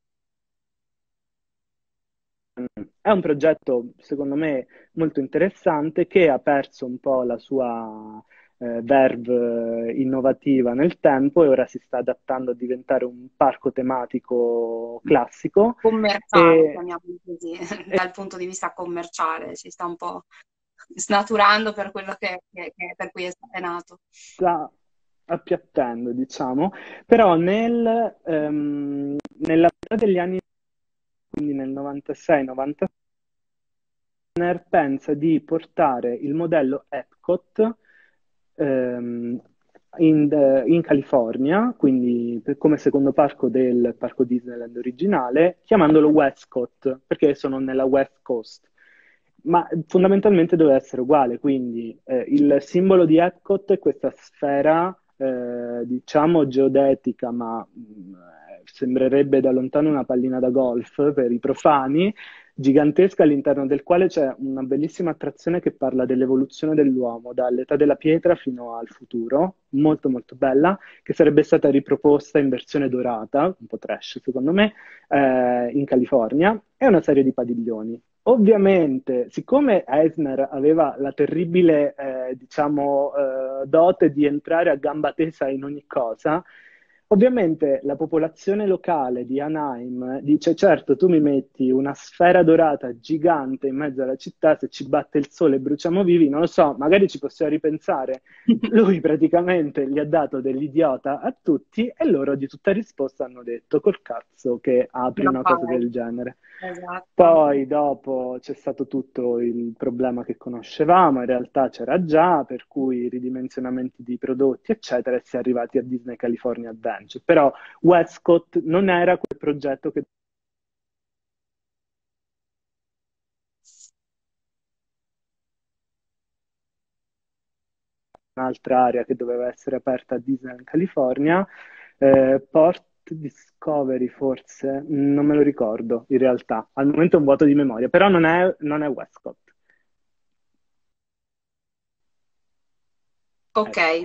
Speaker 2: È un progetto, secondo me, molto interessante che ha perso un po' la sua eh, verve eh, innovativa nel tempo e ora si sta adattando a diventare un parco tematico classico.
Speaker 3: Commerciale,
Speaker 2: E,
Speaker 3: chiamiamolo così, dal punto di vista commerciale, si sta un po' snaturando per quello che, che- che- per cui è, è nato.
Speaker 2: sta appiattendo, diciamo, però nel, ehm, nella metà degli anni, quindi nel novantasei novantasette, Warner pensa di portare il modello Epcot ehm, in, eh, in California, quindi per- come secondo parco del parco Disneyland originale, chiamandolo Westcott, perché sono nella West Coast. ma fondamentalmente doveva essere uguale, quindi eh, il simbolo di Epcot è questa sfera, eh, diciamo geodetica, ma mh, eh, sembrerebbe da lontano una pallina da golf per i profani, gigantesca all'interno del quale c'è una bellissima attrazione che parla dell'evoluzione dell'uomo, dall'età della pietra fino al futuro, molto molto bella, che sarebbe stata riproposta in versione dorata, un po' trash secondo me, eh, in California, e una serie di padiglioni. Ovviamente, siccome Eisner aveva la terribile, eh, diciamo, eh, dote di entrare a gamba tesa in ogni cosa, ovviamente la popolazione locale di Anaheim dice: certo, tu mi metti una sfera dorata gigante in mezzo alla città, se ci batte il sole e bruciamo vivi, non lo so, magari ci possiamo ripensare. Lui praticamente gli ha dato dell'idiota a tutti e loro di tutta risposta hanno detto: col cazzo che apri
Speaker 3: Lo
Speaker 2: una cosa
Speaker 3: fai.
Speaker 2: del genere.
Speaker 3: Esatto.
Speaker 2: Poi dopo c'è stato tutto il problema che conoscevamo, in realtà c'era già, per cui ridimensionamenti di prodotti, eccetera, e si è arrivati a Disney California Adventure. Però Westcott non era quel progetto che un'altra area che doveva essere aperta a Disney in California, eh, Port Discovery forse, non me lo ricordo in realtà, al momento è un vuoto di memoria, però non è, non è Westcott.
Speaker 3: Ok.
Speaker 2: Ecco.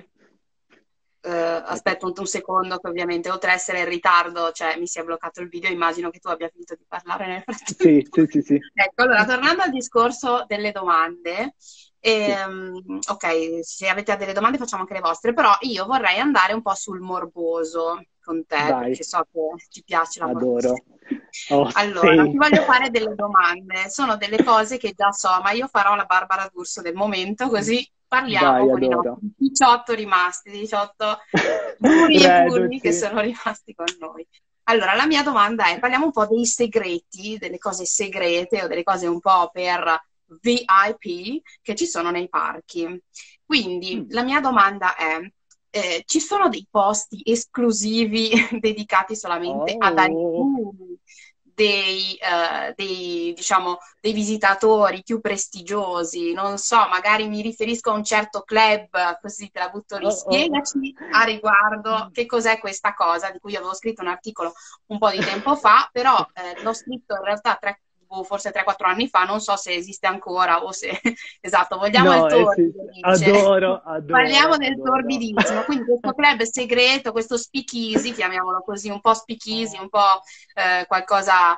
Speaker 3: Eh,
Speaker 2: Ecco.
Speaker 3: aspetta un, un secondo che ovviamente oltre a essere in ritardo, cioè mi si è bloccato il video, immagino che tu abbia finito di parlare nel
Speaker 2: Sì,
Speaker 3: frattempo.
Speaker 2: sì, sì, sì,
Speaker 3: Ecco, allora tornando al discorso delle domande,
Speaker 2: sì,
Speaker 3: ehm, ok, se avete delle domande facciamo anche le vostre, però io vorrei andare un po' sul morboso con te,
Speaker 2: vai,
Speaker 3: perché so che ti piace la morbosità.
Speaker 2: adoro. Oh
Speaker 3: Allora, ti
Speaker 2: sì,
Speaker 3: voglio fare delle domande, sono delle cose che già so, ma io farò la Barbara D'Urso del momento, così parliamo
Speaker 2: vai,
Speaker 3: con i
Speaker 2: adoro.
Speaker 3: nostri diciotto rimasti, diciotto duri e puri che
Speaker 2: Reduci.
Speaker 3: sono rimasti con noi. Allora, la mia domanda è, parliamo un po' dei segreti, delle cose segrete o delle cose un po' per V I P che ci sono nei parchi. Quindi,
Speaker 2: Mm.
Speaker 3: la mia domanda è, eh, ci sono dei posti esclusivi dedicati solamente ad
Speaker 2: Oh,
Speaker 3: alcuni dei, eh, dei, diciamo, dei visitatori più prestigiosi? Non so, magari mi riferisco a un certo club, così te la butto lì.
Speaker 2: oh, oh.
Speaker 3: Spiegaci a riguardo che cos'è questa cosa di cui io avevo scritto un articolo un po' di tempo fa, però eh, l'ho scritto in realtà tre, boh, forse tre quattro anni fa, non so se esiste ancora o se... Esatto, vogliamo il
Speaker 2: No, eh sì,
Speaker 3: torbido, dice.
Speaker 2: adoro,
Speaker 3: Parliamo
Speaker 2: adoro,
Speaker 3: del
Speaker 2: adoro.
Speaker 3: torbidissimo, quindi questo club segreto, questo speakeasy, chiamiamolo così, un po' speakeasy, un po' eh, qualcosa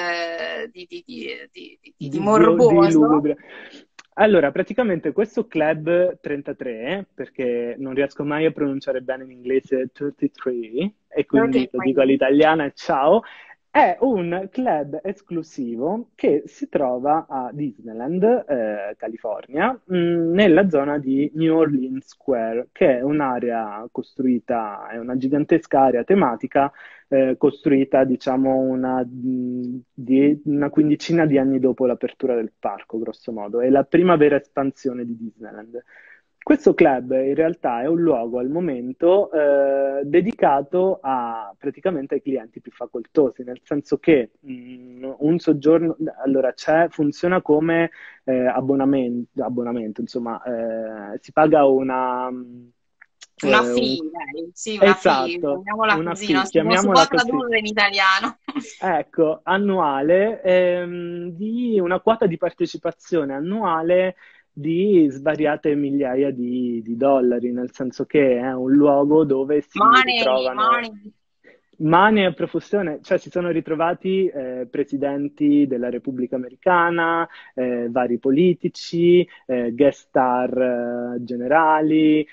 Speaker 3: eh, di, di- di- di- di- di
Speaker 2: Di, di- di
Speaker 3: morboso.
Speaker 2: lugubre. Allora, praticamente questo Club trentatré, perché non riesco mai a pronunciare bene in inglese trentatré, e quindi lo dico
Speaker 3: thirty-three.
Speaker 2: all'italiana e ciao, è un club esclusivo che si trova a Disneyland, eh, California, mh, nella zona di New Orleans Square, che è un'area costruita, è una gigantesca area tematica eh, costruita, diciamo, una, mh, die- una quindicina di anni dopo l'apertura del parco, grosso modo. È la prima vera espansione di Disneyland. Questo club in realtà è un luogo al momento eh, dedicato a, praticamente ai clienti più facoltosi, nel senso che mh, un soggiorno, allora c'è, funziona come eh, abbonamento, abbonamento, insomma, eh, si paga una, mh,
Speaker 3: Una
Speaker 2: eh, un-
Speaker 3: fee, dai, sì, una fee,
Speaker 2: esatto,
Speaker 3: chiamiamola
Speaker 2: una
Speaker 3: così, non
Speaker 2: fee,
Speaker 3: si, non si può
Speaker 2: chiamiamola così.
Speaker 3: tradurre in italiano.
Speaker 2: Ecco, annuale, ehm, di una quota di partecipazione annuale di svariate migliaia di, di dollari, nel senso che è un luogo dove si
Speaker 3: Money,
Speaker 2: ritrovano
Speaker 3: money.
Speaker 2: mani a profusione, cioè si sono ritrovati eh, presidenti della Repubblica Americana, eh, vari politici, eh, guest star eh, generali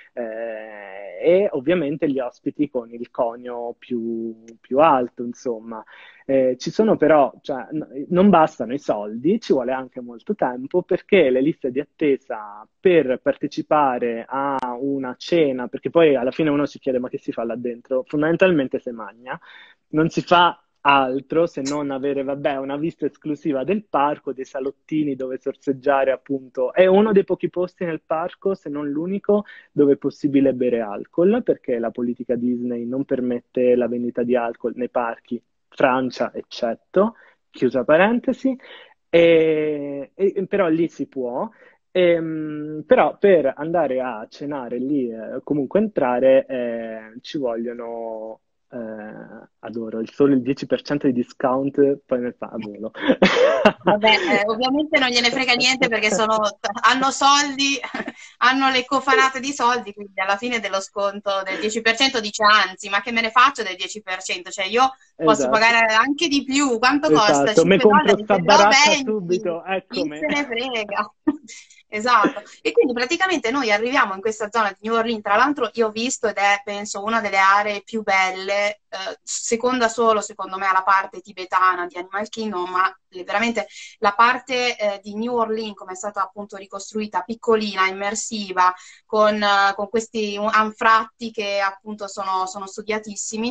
Speaker 2: eh, e ovviamente gli ospiti con il conio più, più alto, insomma. Eh, ci sono però, cioè, n- non bastano i soldi, ci vuole anche molto tempo perché le liste di attesa per partecipare a una cena, perché poi alla fine uno si chiede ma che si fa là dentro? Fondamentalmente si magna, non si fa altro se non avere, vabbè, una vista esclusiva del parco, dei salottini dove sorseggiare, appunto. È uno dei pochi posti nel parco, se non l'unico, dove è possibile bere alcol, perché la politica Disney non permette la vendita di alcol nei parchi, Francia eccetto, chiusa parentesi. E, e- però lì si può. Ehm, però per andare a cenare lì, eh, comunque entrare, eh, ci vogliono, eh, adoro, il solo il dieci per cento di discount, poi nel fa a volo.
Speaker 3: Vabbè, eh, ovviamente non gliene frega niente perché sono, hanno soldi, hanno le cofanate di soldi, quindi alla fine dello sconto del dieci per cento dice anzi, ma che me ne faccio del dieci per cento? Cioè io posso
Speaker 2: Esatto,
Speaker 3: pagare anche di più, quanto costa?
Speaker 2: esatto. Mi
Speaker 3: cinque
Speaker 2: compro
Speaker 3: dollari?
Speaker 2: sta
Speaker 3: Se do
Speaker 2: baracca
Speaker 3: venti,
Speaker 2: subito,
Speaker 3: chi
Speaker 2: eccomi.
Speaker 3: se ne frega? Esatto. E quindi praticamente noi arriviamo in questa zona di New Orleans, tra l'altro io ho visto ed è penso una delle aree più belle, eh, seconda solo secondo me alla parte tibetana di Animal Kingdom, ma le- veramente la parte eh, di New Orleans, come è stata appunto ricostruita, piccolina, immersiva, con, eh, con questi anfratti che appunto sono, sono studiatissimi.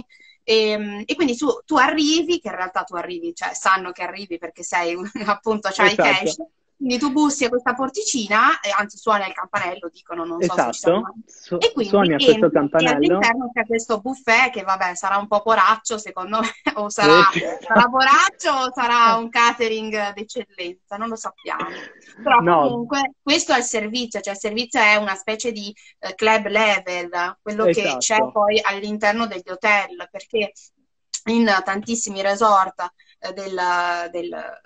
Speaker 3: E, e quindi tu, tu arrivi, che in realtà tu arrivi, cioè sanno che arrivi perché sei appunto, c'hai il cash,
Speaker 2: Esatto,
Speaker 3: quindi tu bussi a questa porticina, e anzi suona il campanello, dicono, non so se ci siamo
Speaker 2: esatto.
Speaker 3: mai.
Speaker 2: Su-
Speaker 3: E quindi
Speaker 2: suoni a questo
Speaker 3: entri e
Speaker 2: campanello.
Speaker 3: all'interno c'è questo buffet che vabbè sarà un po' poraccio secondo me, o
Speaker 2: Sì,
Speaker 3: sarà
Speaker 2: sì.
Speaker 3: Sarà poraccio o sarà un catering d'eccellenza? Non lo sappiamo. Però
Speaker 2: No,
Speaker 3: comunque questo è il servizio, cioè il servizio è una specie di eh, club level, quello che c'è
Speaker 2: esatto.
Speaker 3: poi all'interno degli hotel, perché in tantissimi resort eh, del, del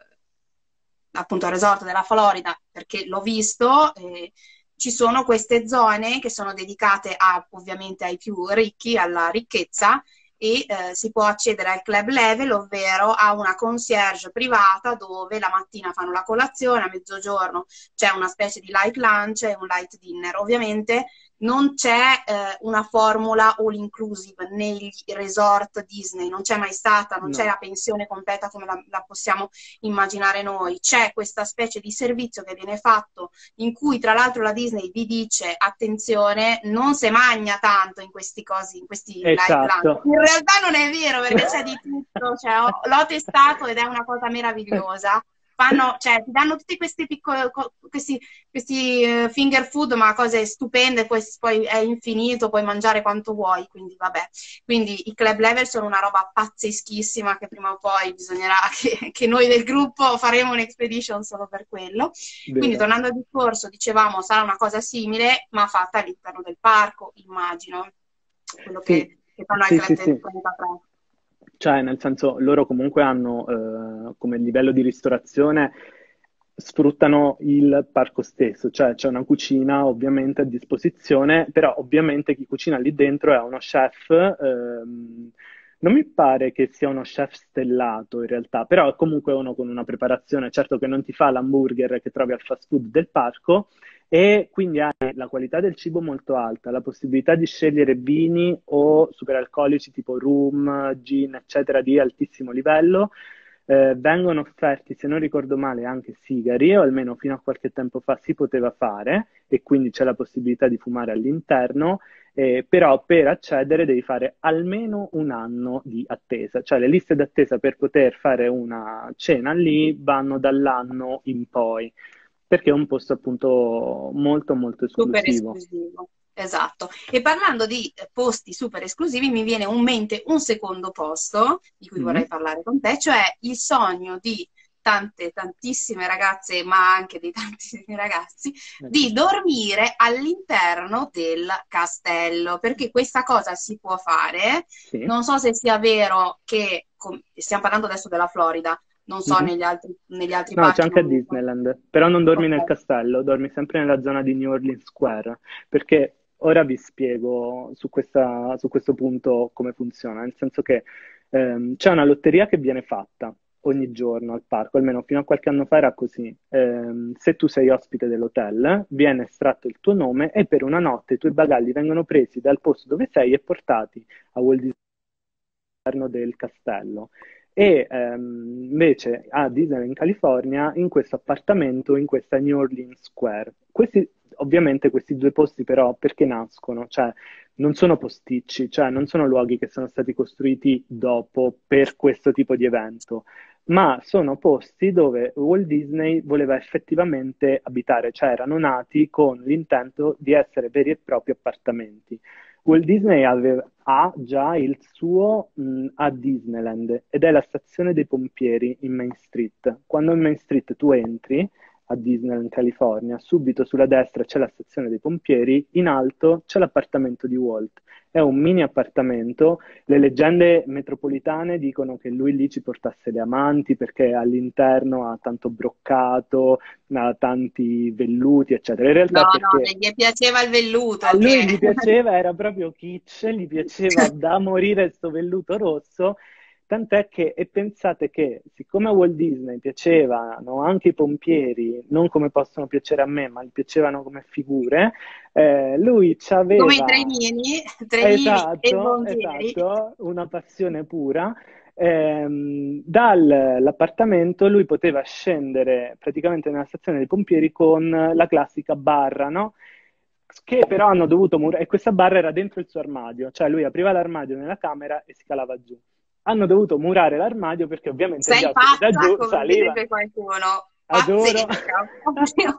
Speaker 3: appunto resort della Florida, perché l'ho visto, eh, ci sono queste zone che sono dedicate a, ovviamente ai più ricchi, alla ricchezza, e eh, si può accedere al club level, ovvero a una concierge privata dove la mattina fanno la colazione, a mezzogiorno c'è una specie di light lunch e un light dinner. Ovviamente non c'è eh, una formula all inclusive negli resort Disney, non c'è mai stata, non c'è
Speaker 2: No.
Speaker 3: la pensione completa come la, la possiamo immaginare noi. C'è questa specie di servizio che viene fatto in cui tra l'altro la Disney vi dice attenzione, non si magna tanto in questi cosi, in questi light lunch.
Speaker 2: Esatto.
Speaker 3: In realtà non è vero perché c'è di tutto, cioè, ho, l'ho testato ed è una cosa meravigliosa. Fanno, cioè, ti danno tutti questi piccoli questi, questi uh, finger food, ma cose stupende, poi, poi è infinito, puoi mangiare quanto vuoi, quindi vabbè. Quindi i club level sono una roba pazzeschissima che prima o poi bisognerà che, che noi del gruppo faremo un'expedition solo per quello. Quindi
Speaker 2: Vero.
Speaker 3: tornando al discorso, dicevamo sarà una cosa simile, ma fatta all'interno del parco, immagino, quello
Speaker 2: Sì,
Speaker 3: che, che fanno al
Speaker 2: sì, sì,
Speaker 3: Club del
Speaker 2: sì.
Speaker 3: trentatré.
Speaker 2: Cioè, nel senso, loro comunque hanno, eh, come livello di ristorazione, sfruttano il parco stesso, cioè c'è una cucina ovviamente a disposizione, però ovviamente chi cucina lì dentro è uno chef, ehm, non mi pare che sia uno chef stellato in realtà, però è comunque uno con una preparazione, certo che non ti fa l'hamburger che trovi al fast food del parco, e quindi hai la qualità del cibo molto alta, la possibilità di scegliere vini o superalcolici tipo rum, gin, eccetera, di altissimo livello. Eh, vengono offerti, se non ricordo male, anche sigari, o almeno fino a qualche tempo fa si poteva fare, e quindi c'è la possibilità di fumare all'interno, eh, però per accedere devi fare almeno un anno di attesa, cioè le liste d'attesa per poter fare una cena lì vanno dall'anno in poi, perché è un posto appunto molto molto
Speaker 3: Super
Speaker 2: esclusivo.
Speaker 3: esclusivo, esatto. E parlando di eh, posti super esclusivi, mi viene in mente un secondo posto di cui vorrei
Speaker 2: Mm?
Speaker 3: parlare con te, cioè il sogno di tante, tantissime ragazze, ma anche di tantissimi ragazzi,
Speaker 2: Ecco.
Speaker 3: di dormire all'interno del castello, perché questa cosa si può fare.
Speaker 2: Sì.
Speaker 3: Non so se sia vero che, com- stiamo parlando adesso della Florida, non so
Speaker 2: Mhm.
Speaker 3: negli altri, negli altri
Speaker 2: No, c'è
Speaker 3: parchi,
Speaker 2: anche a
Speaker 3: non mi ricordo.
Speaker 2: Disneyland, però non dormi nel
Speaker 3: Ok.
Speaker 2: castello, dormi sempre nella zona di New Orleans Square, perché ora vi spiego su questa- su questo punto come funziona, nel senso che ehm, c'è una lotteria che viene fatta ogni giorno al parco, almeno fino a qualche anno fa era così. Ehm, se tu sei ospite dell'hotel, viene estratto il tuo nome e per una notte i tuoi bagagli vengono presi dal posto dove sei e portati a Walt Disney all'interno del castello. E ehm, invece a Disney in California, in questo appartamento, in questa New Orleans Square. Questi, ovviamente questi due posti però perché nascono? Cioè non sono posticci, cioè non sono luoghi che sono stati costruiti dopo per questo tipo di evento, ma sono posti dove Walt Disney voleva effettivamente abitare, cioè erano nati con l'intento di essere veri e propri appartamenti. Walt Disney aveva- ha già il suo mh, a Disneyland ed è la stazione dei pompieri in Main Street. Quando in Main Street tu entri a Disneyland, California, subito sulla destra c'è la stazione dei pompieri, in alto c'è l'appartamento di Walt. È un mini appartamento. Le leggende metropolitane dicono che lui lì ci portasse le amanti perché all'interno ha tanto broccato, ha tanti velluti, eccetera. In realtà
Speaker 3: No, no,
Speaker 2: perché
Speaker 3: gli piaceva il velluto,
Speaker 2: a lui
Speaker 3: che...
Speaker 2: gli piaceva, era proprio kitsch, gli piaceva da morire sto velluto rosso, tant'è che, e pensate che, siccome a Walt Disney piacevano anche i pompieri, non come possono piacere a me, ma gli piacevano come figure, eh, lui
Speaker 3: Come i
Speaker 2: c'aveva,
Speaker 3: trenini, trenini e
Speaker 2: esatto,
Speaker 3: pompieri.
Speaker 2: esatto, una passione pura. Ehm, dall'appartamento lui poteva scendere praticamente nella stazione dei pompieri con la classica barra, no? Che però hanno dovuto murare, e questa barra era dentro il suo armadio, cioè lui apriva l'armadio nella camera e si calava giù. Hanno dovuto murare l'armadio perché ovviamente gli
Speaker 3: Sei
Speaker 2: ospiti da
Speaker 3: pazza,
Speaker 2: giù
Speaker 3: come
Speaker 2: salivano.
Speaker 3: direbbe qualcuno.
Speaker 2: Adoro.
Speaker 3: Pazzesca, proprio.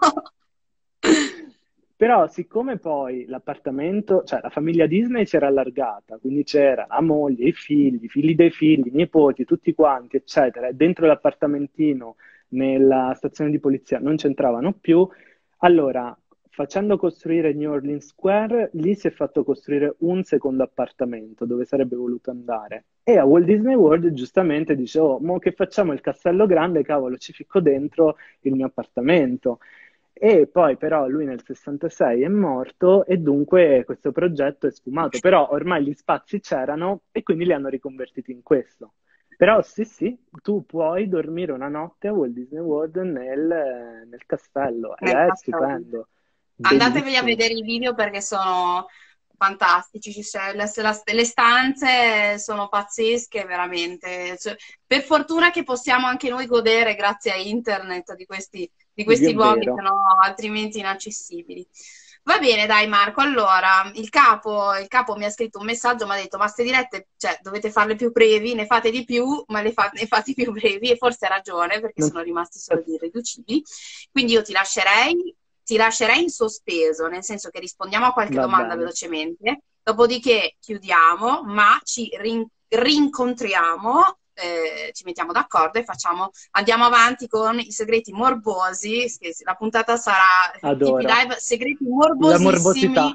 Speaker 2: Però, siccome poi l'appartamento, cioè la famiglia Disney si era allargata, quindi c'era la moglie, i figli, i figli dei figli, i nipoti, tutti quanti, eccetera, e dentro l'appartamentino, nella stazione di polizia, non c'entravano più, allora, facendo costruire New Orleans Square, lì si è fatto costruire un secondo appartamento dove sarebbe voluto andare. E a Walt Disney World, giustamente, dice, oh, mo che facciamo il castello grande, cavolo, ci ficco dentro il mio appartamento. E poi però lui nel sessantasei è morto e dunque questo progetto è sfumato, però ormai gli spazi c'erano e quindi li hanno riconvertiti in questo. Però sì, sì, tu puoi dormire una notte a Walt Disney World nel, nel castello ed
Speaker 3: Nel
Speaker 2: è
Speaker 3: castello.
Speaker 2: stupendo,
Speaker 3: Andatevi a
Speaker 2: bellissimo.
Speaker 3: vedere i video perché sono fantastici, ci sono- le, la- le stanze sono pazzesche, veramente. Cioè, per fortuna che possiamo anche noi godere, grazie a internet, di questi, di
Speaker 2: È
Speaker 3: questi luoghi, se
Speaker 2: vero,
Speaker 3: no altrimenti inaccessibili. Va bene, dai Marco, allora il capo, il capo mi ha scritto un messaggio, mi ha detto, ma ste dirette, cioè, dovete farle più brevi, ne fate di più, ma le, fa- ne fate più brevi, e forse ha ragione, perché
Speaker 2: non-
Speaker 3: sono rimasti solo di irriducibili. Quindi io ti lascerei, ti lascerei in sospeso, nel senso che rispondiamo a qualche
Speaker 2: va
Speaker 3: domanda
Speaker 2: bene,
Speaker 3: velocemente, dopodiché chiudiamo, ma ci rin- rincontriamo, eh, ci mettiamo d'accordo e facciamo, andiamo avanti con i segreti morbosi, che la puntata sarà tipi
Speaker 2: adoro.
Speaker 3: live, segreti
Speaker 2: La morbosità.
Speaker 3: morbosissimi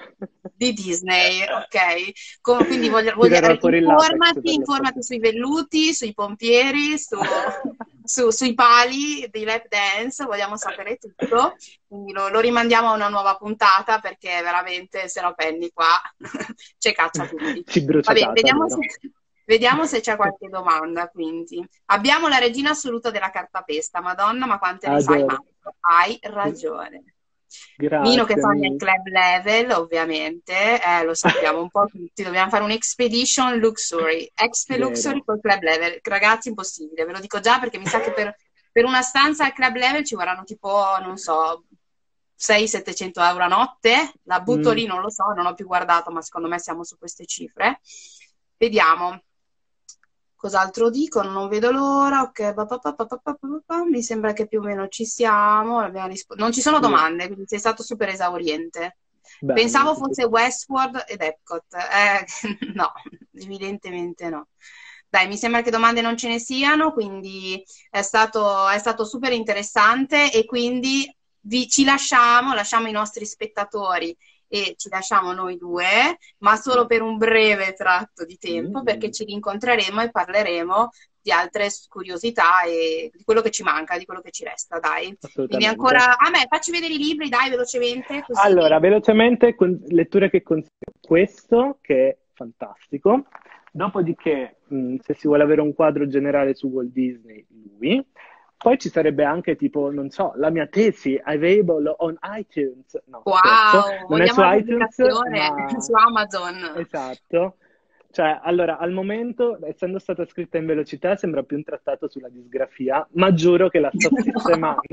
Speaker 3: di Disney, ok? Com- quindi voglio, voglio-
Speaker 2: Tirerò fuori il latex
Speaker 3: informati,
Speaker 2: per
Speaker 3: informati
Speaker 2: l'occasione.
Speaker 3: sui velluti, sui pompieri, su, su- sui pali dei lap dance, vogliamo sapere tutto. Quindi lo, lo rimandiamo a una nuova puntata perché veramente, se no Penny qua ci caccia tutti.
Speaker 2: Ci
Speaker 3: Va
Speaker 2: brucia
Speaker 3: bene,
Speaker 2: casa,
Speaker 3: vediamo se,
Speaker 2: vero?
Speaker 3: vediamo se c'è qualche domanda. Quindi abbiamo la regina assoluta della cartapesta. Madonna, ma quante ne sai,
Speaker 2: Adoro.
Speaker 3: Marco? Hai ragione. Mino che
Speaker 2: Grazie
Speaker 3: fa nel
Speaker 2: mille.
Speaker 3: club level, ovviamente, eh, lo sappiamo un po' tutti, dobbiamo fare un Expedition Luxury, Expe Luxury
Speaker 2: Vero.
Speaker 3: col club level. Ragazzi, impossibile, ve lo dico già perché mi sa che per, per una stanza al club level ci vorranno tipo, non so, seicento-settecento euro a notte. La butto
Speaker 2: Mm,
Speaker 3: lì, non lo so, non ho più guardato, ma secondo me siamo su queste cifre. Vediamo. Cos'altro dicono? Non vedo l'ora. Ok, pa, pa, pa, pa, pa, pa, pa, pa. Mi sembra che più o meno ci siamo. Abbiamo rispo- non ci sono
Speaker 2: sì,
Speaker 3: domande, quindi sei stato super esauriente.
Speaker 2: bene,
Speaker 3: Pensavo
Speaker 2: tutto
Speaker 3: fosse
Speaker 2: qui.
Speaker 3: Westworld ed Epcot. Eh, no, evidentemente no. Dai, mi sembra che domande non ce ne siano, quindi è stato, è stato super interessante e quindi vi, ci lasciamo, lasciamo i nostri spettatori e ci lasciamo noi due, ma solo per un breve tratto di tempo, perché
Speaker 2: Mm,
Speaker 3: ci rincontreremo e parleremo di altre curiosità e di quello che ci manca, di quello che ci resta, dai. Quindi
Speaker 2: assolutamente.
Speaker 3: ancora, a me, facci vedere i libri, dai, velocemente, così.
Speaker 2: Allora, velocemente, con- letture che consiglio. Questo, che è fantastico. Dopodiché, mh, se si vuole avere un quadro generale su Walt Disney, lui. Poi ci sarebbe anche tipo, non so, la mia tesi, available on iTunes. No, scherzo,
Speaker 3: Wow,
Speaker 2: non è su
Speaker 3: vogliamo la
Speaker 2: iTunes,
Speaker 3: pubblicazione
Speaker 2: ma
Speaker 3: su Amazon.
Speaker 2: esatto. Cioè, allora, al momento, essendo stata scritta in velocità, sembra più un trattato sulla disgrafia, ma giuro che la sto sistemando.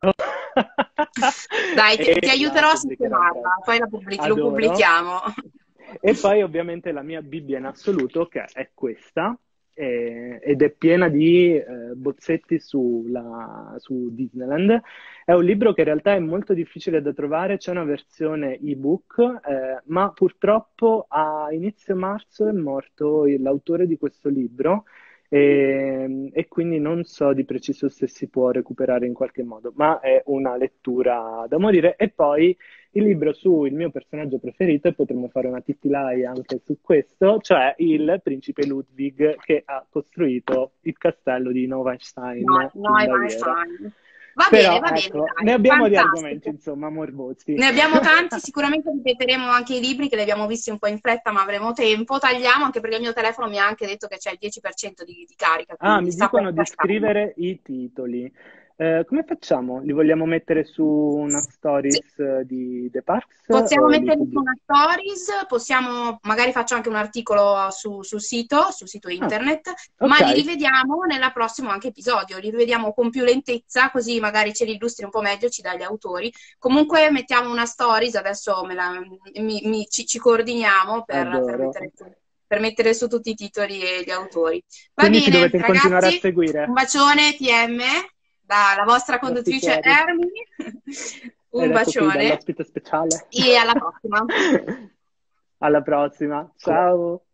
Speaker 3: Dai, ti,
Speaker 2: E
Speaker 3: ti
Speaker 2: la
Speaker 3: aiuterò a
Speaker 2: pubblicherò a breve.
Speaker 3: sistemarla, poi la pubblic- lo
Speaker 2: Adoro.
Speaker 3: pubblichiamo.
Speaker 2: E poi ovviamente la mia Bibbia in assoluto, che è questa, e- ed è piena di eh, bozzetti sulla- su Disneyland. È un libro che in realtà è molto difficile da trovare, c'è una versione ebook, eh, ma purtroppo a inizio marzo è morto il- l'autore di questo libro e, e quindi non so di preciso se si può recuperare in qualche modo, ma è una lettura da morire. E poi il libro sul mio personaggio preferito, e potremmo fare una titilai anche su questo, cioè il principe Ludwig che ha costruito il castello di
Speaker 3: No,
Speaker 2: Neuschwanstein
Speaker 3: no,
Speaker 2: in
Speaker 3: è
Speaker 2: Baviera.
Speaker 3: fine. Va bene,
Speaker 2: Però
Speaker 3: va bene,
Speaker 2: ecco, ne
Speaker 3: dai,
Speaker 2: abbiamo di argomenti,
Speaker 3: fantastico.
Speaker 2: insomma, morbosi.
Speaker 3: Ne abbiamo tanti, sicuramente ripeteremo anche i libri che li abbiamo visti un po' in fretta, ma avremo tempo. Tagliamo anche perché il mio telefono mi ha anche detto che c'è il dieci per cento di, di carica,
Speaker 2: Ah,
Speaker 3: quindi
Speaker 2: mi
Speaker 3: sta per
Speaker 2: dicono di
Speaker 3: cascare.
Speaker 2: scrivere i titoli. Eh, come facciamo? Li vogliamo mettere su una
Speaker 3: Sì.
Speaker 2: stories eh, di The Parks
Speaker 3: Possiamo
Speaker 2: o li
Speaker 3: metterli su
Speaker 2: pubblichiamo?
Speaker 3: una stories, possiamo, magari faccio anche un articolo su- sul sito, sul sito
Speaker 2: Ah,
Speaker 3: internet, ma
Speaker 2: ok,
Speaker 3: li rivediamo nel prossimo anche episodio, li rivediamo con più lentezza, così magari ce li illustri un po' meglio, ci dai gli autori. Comunque mettiamo una stories, adesso me la- mi- mi- ci, ci coordiniamo per, per
Speaker 2: adoro.
Speaker 3: mettere su, per mettere su tutti i titoli e gli autori. Va
Speaker 2: Quindi ci
Speaker 3: bene,
Speaker 2: dovete continuare a
Speaker 3: ragazzi, un
Speaker 2: seguire.
Speaker 3: bacione T M dalla vostra
Speaker 2: Troppi
Speaker 3: conduttrice
Speaker 2: cuori.
Speaker 3: Ermi, un
Speaker 2: Ed ecco qui
Speaker 3: bacione
Speaker 2: dall'ospite speciale.
Speaker 3: e alla prossima.
Speaker 2: Alla prossima. Ciao.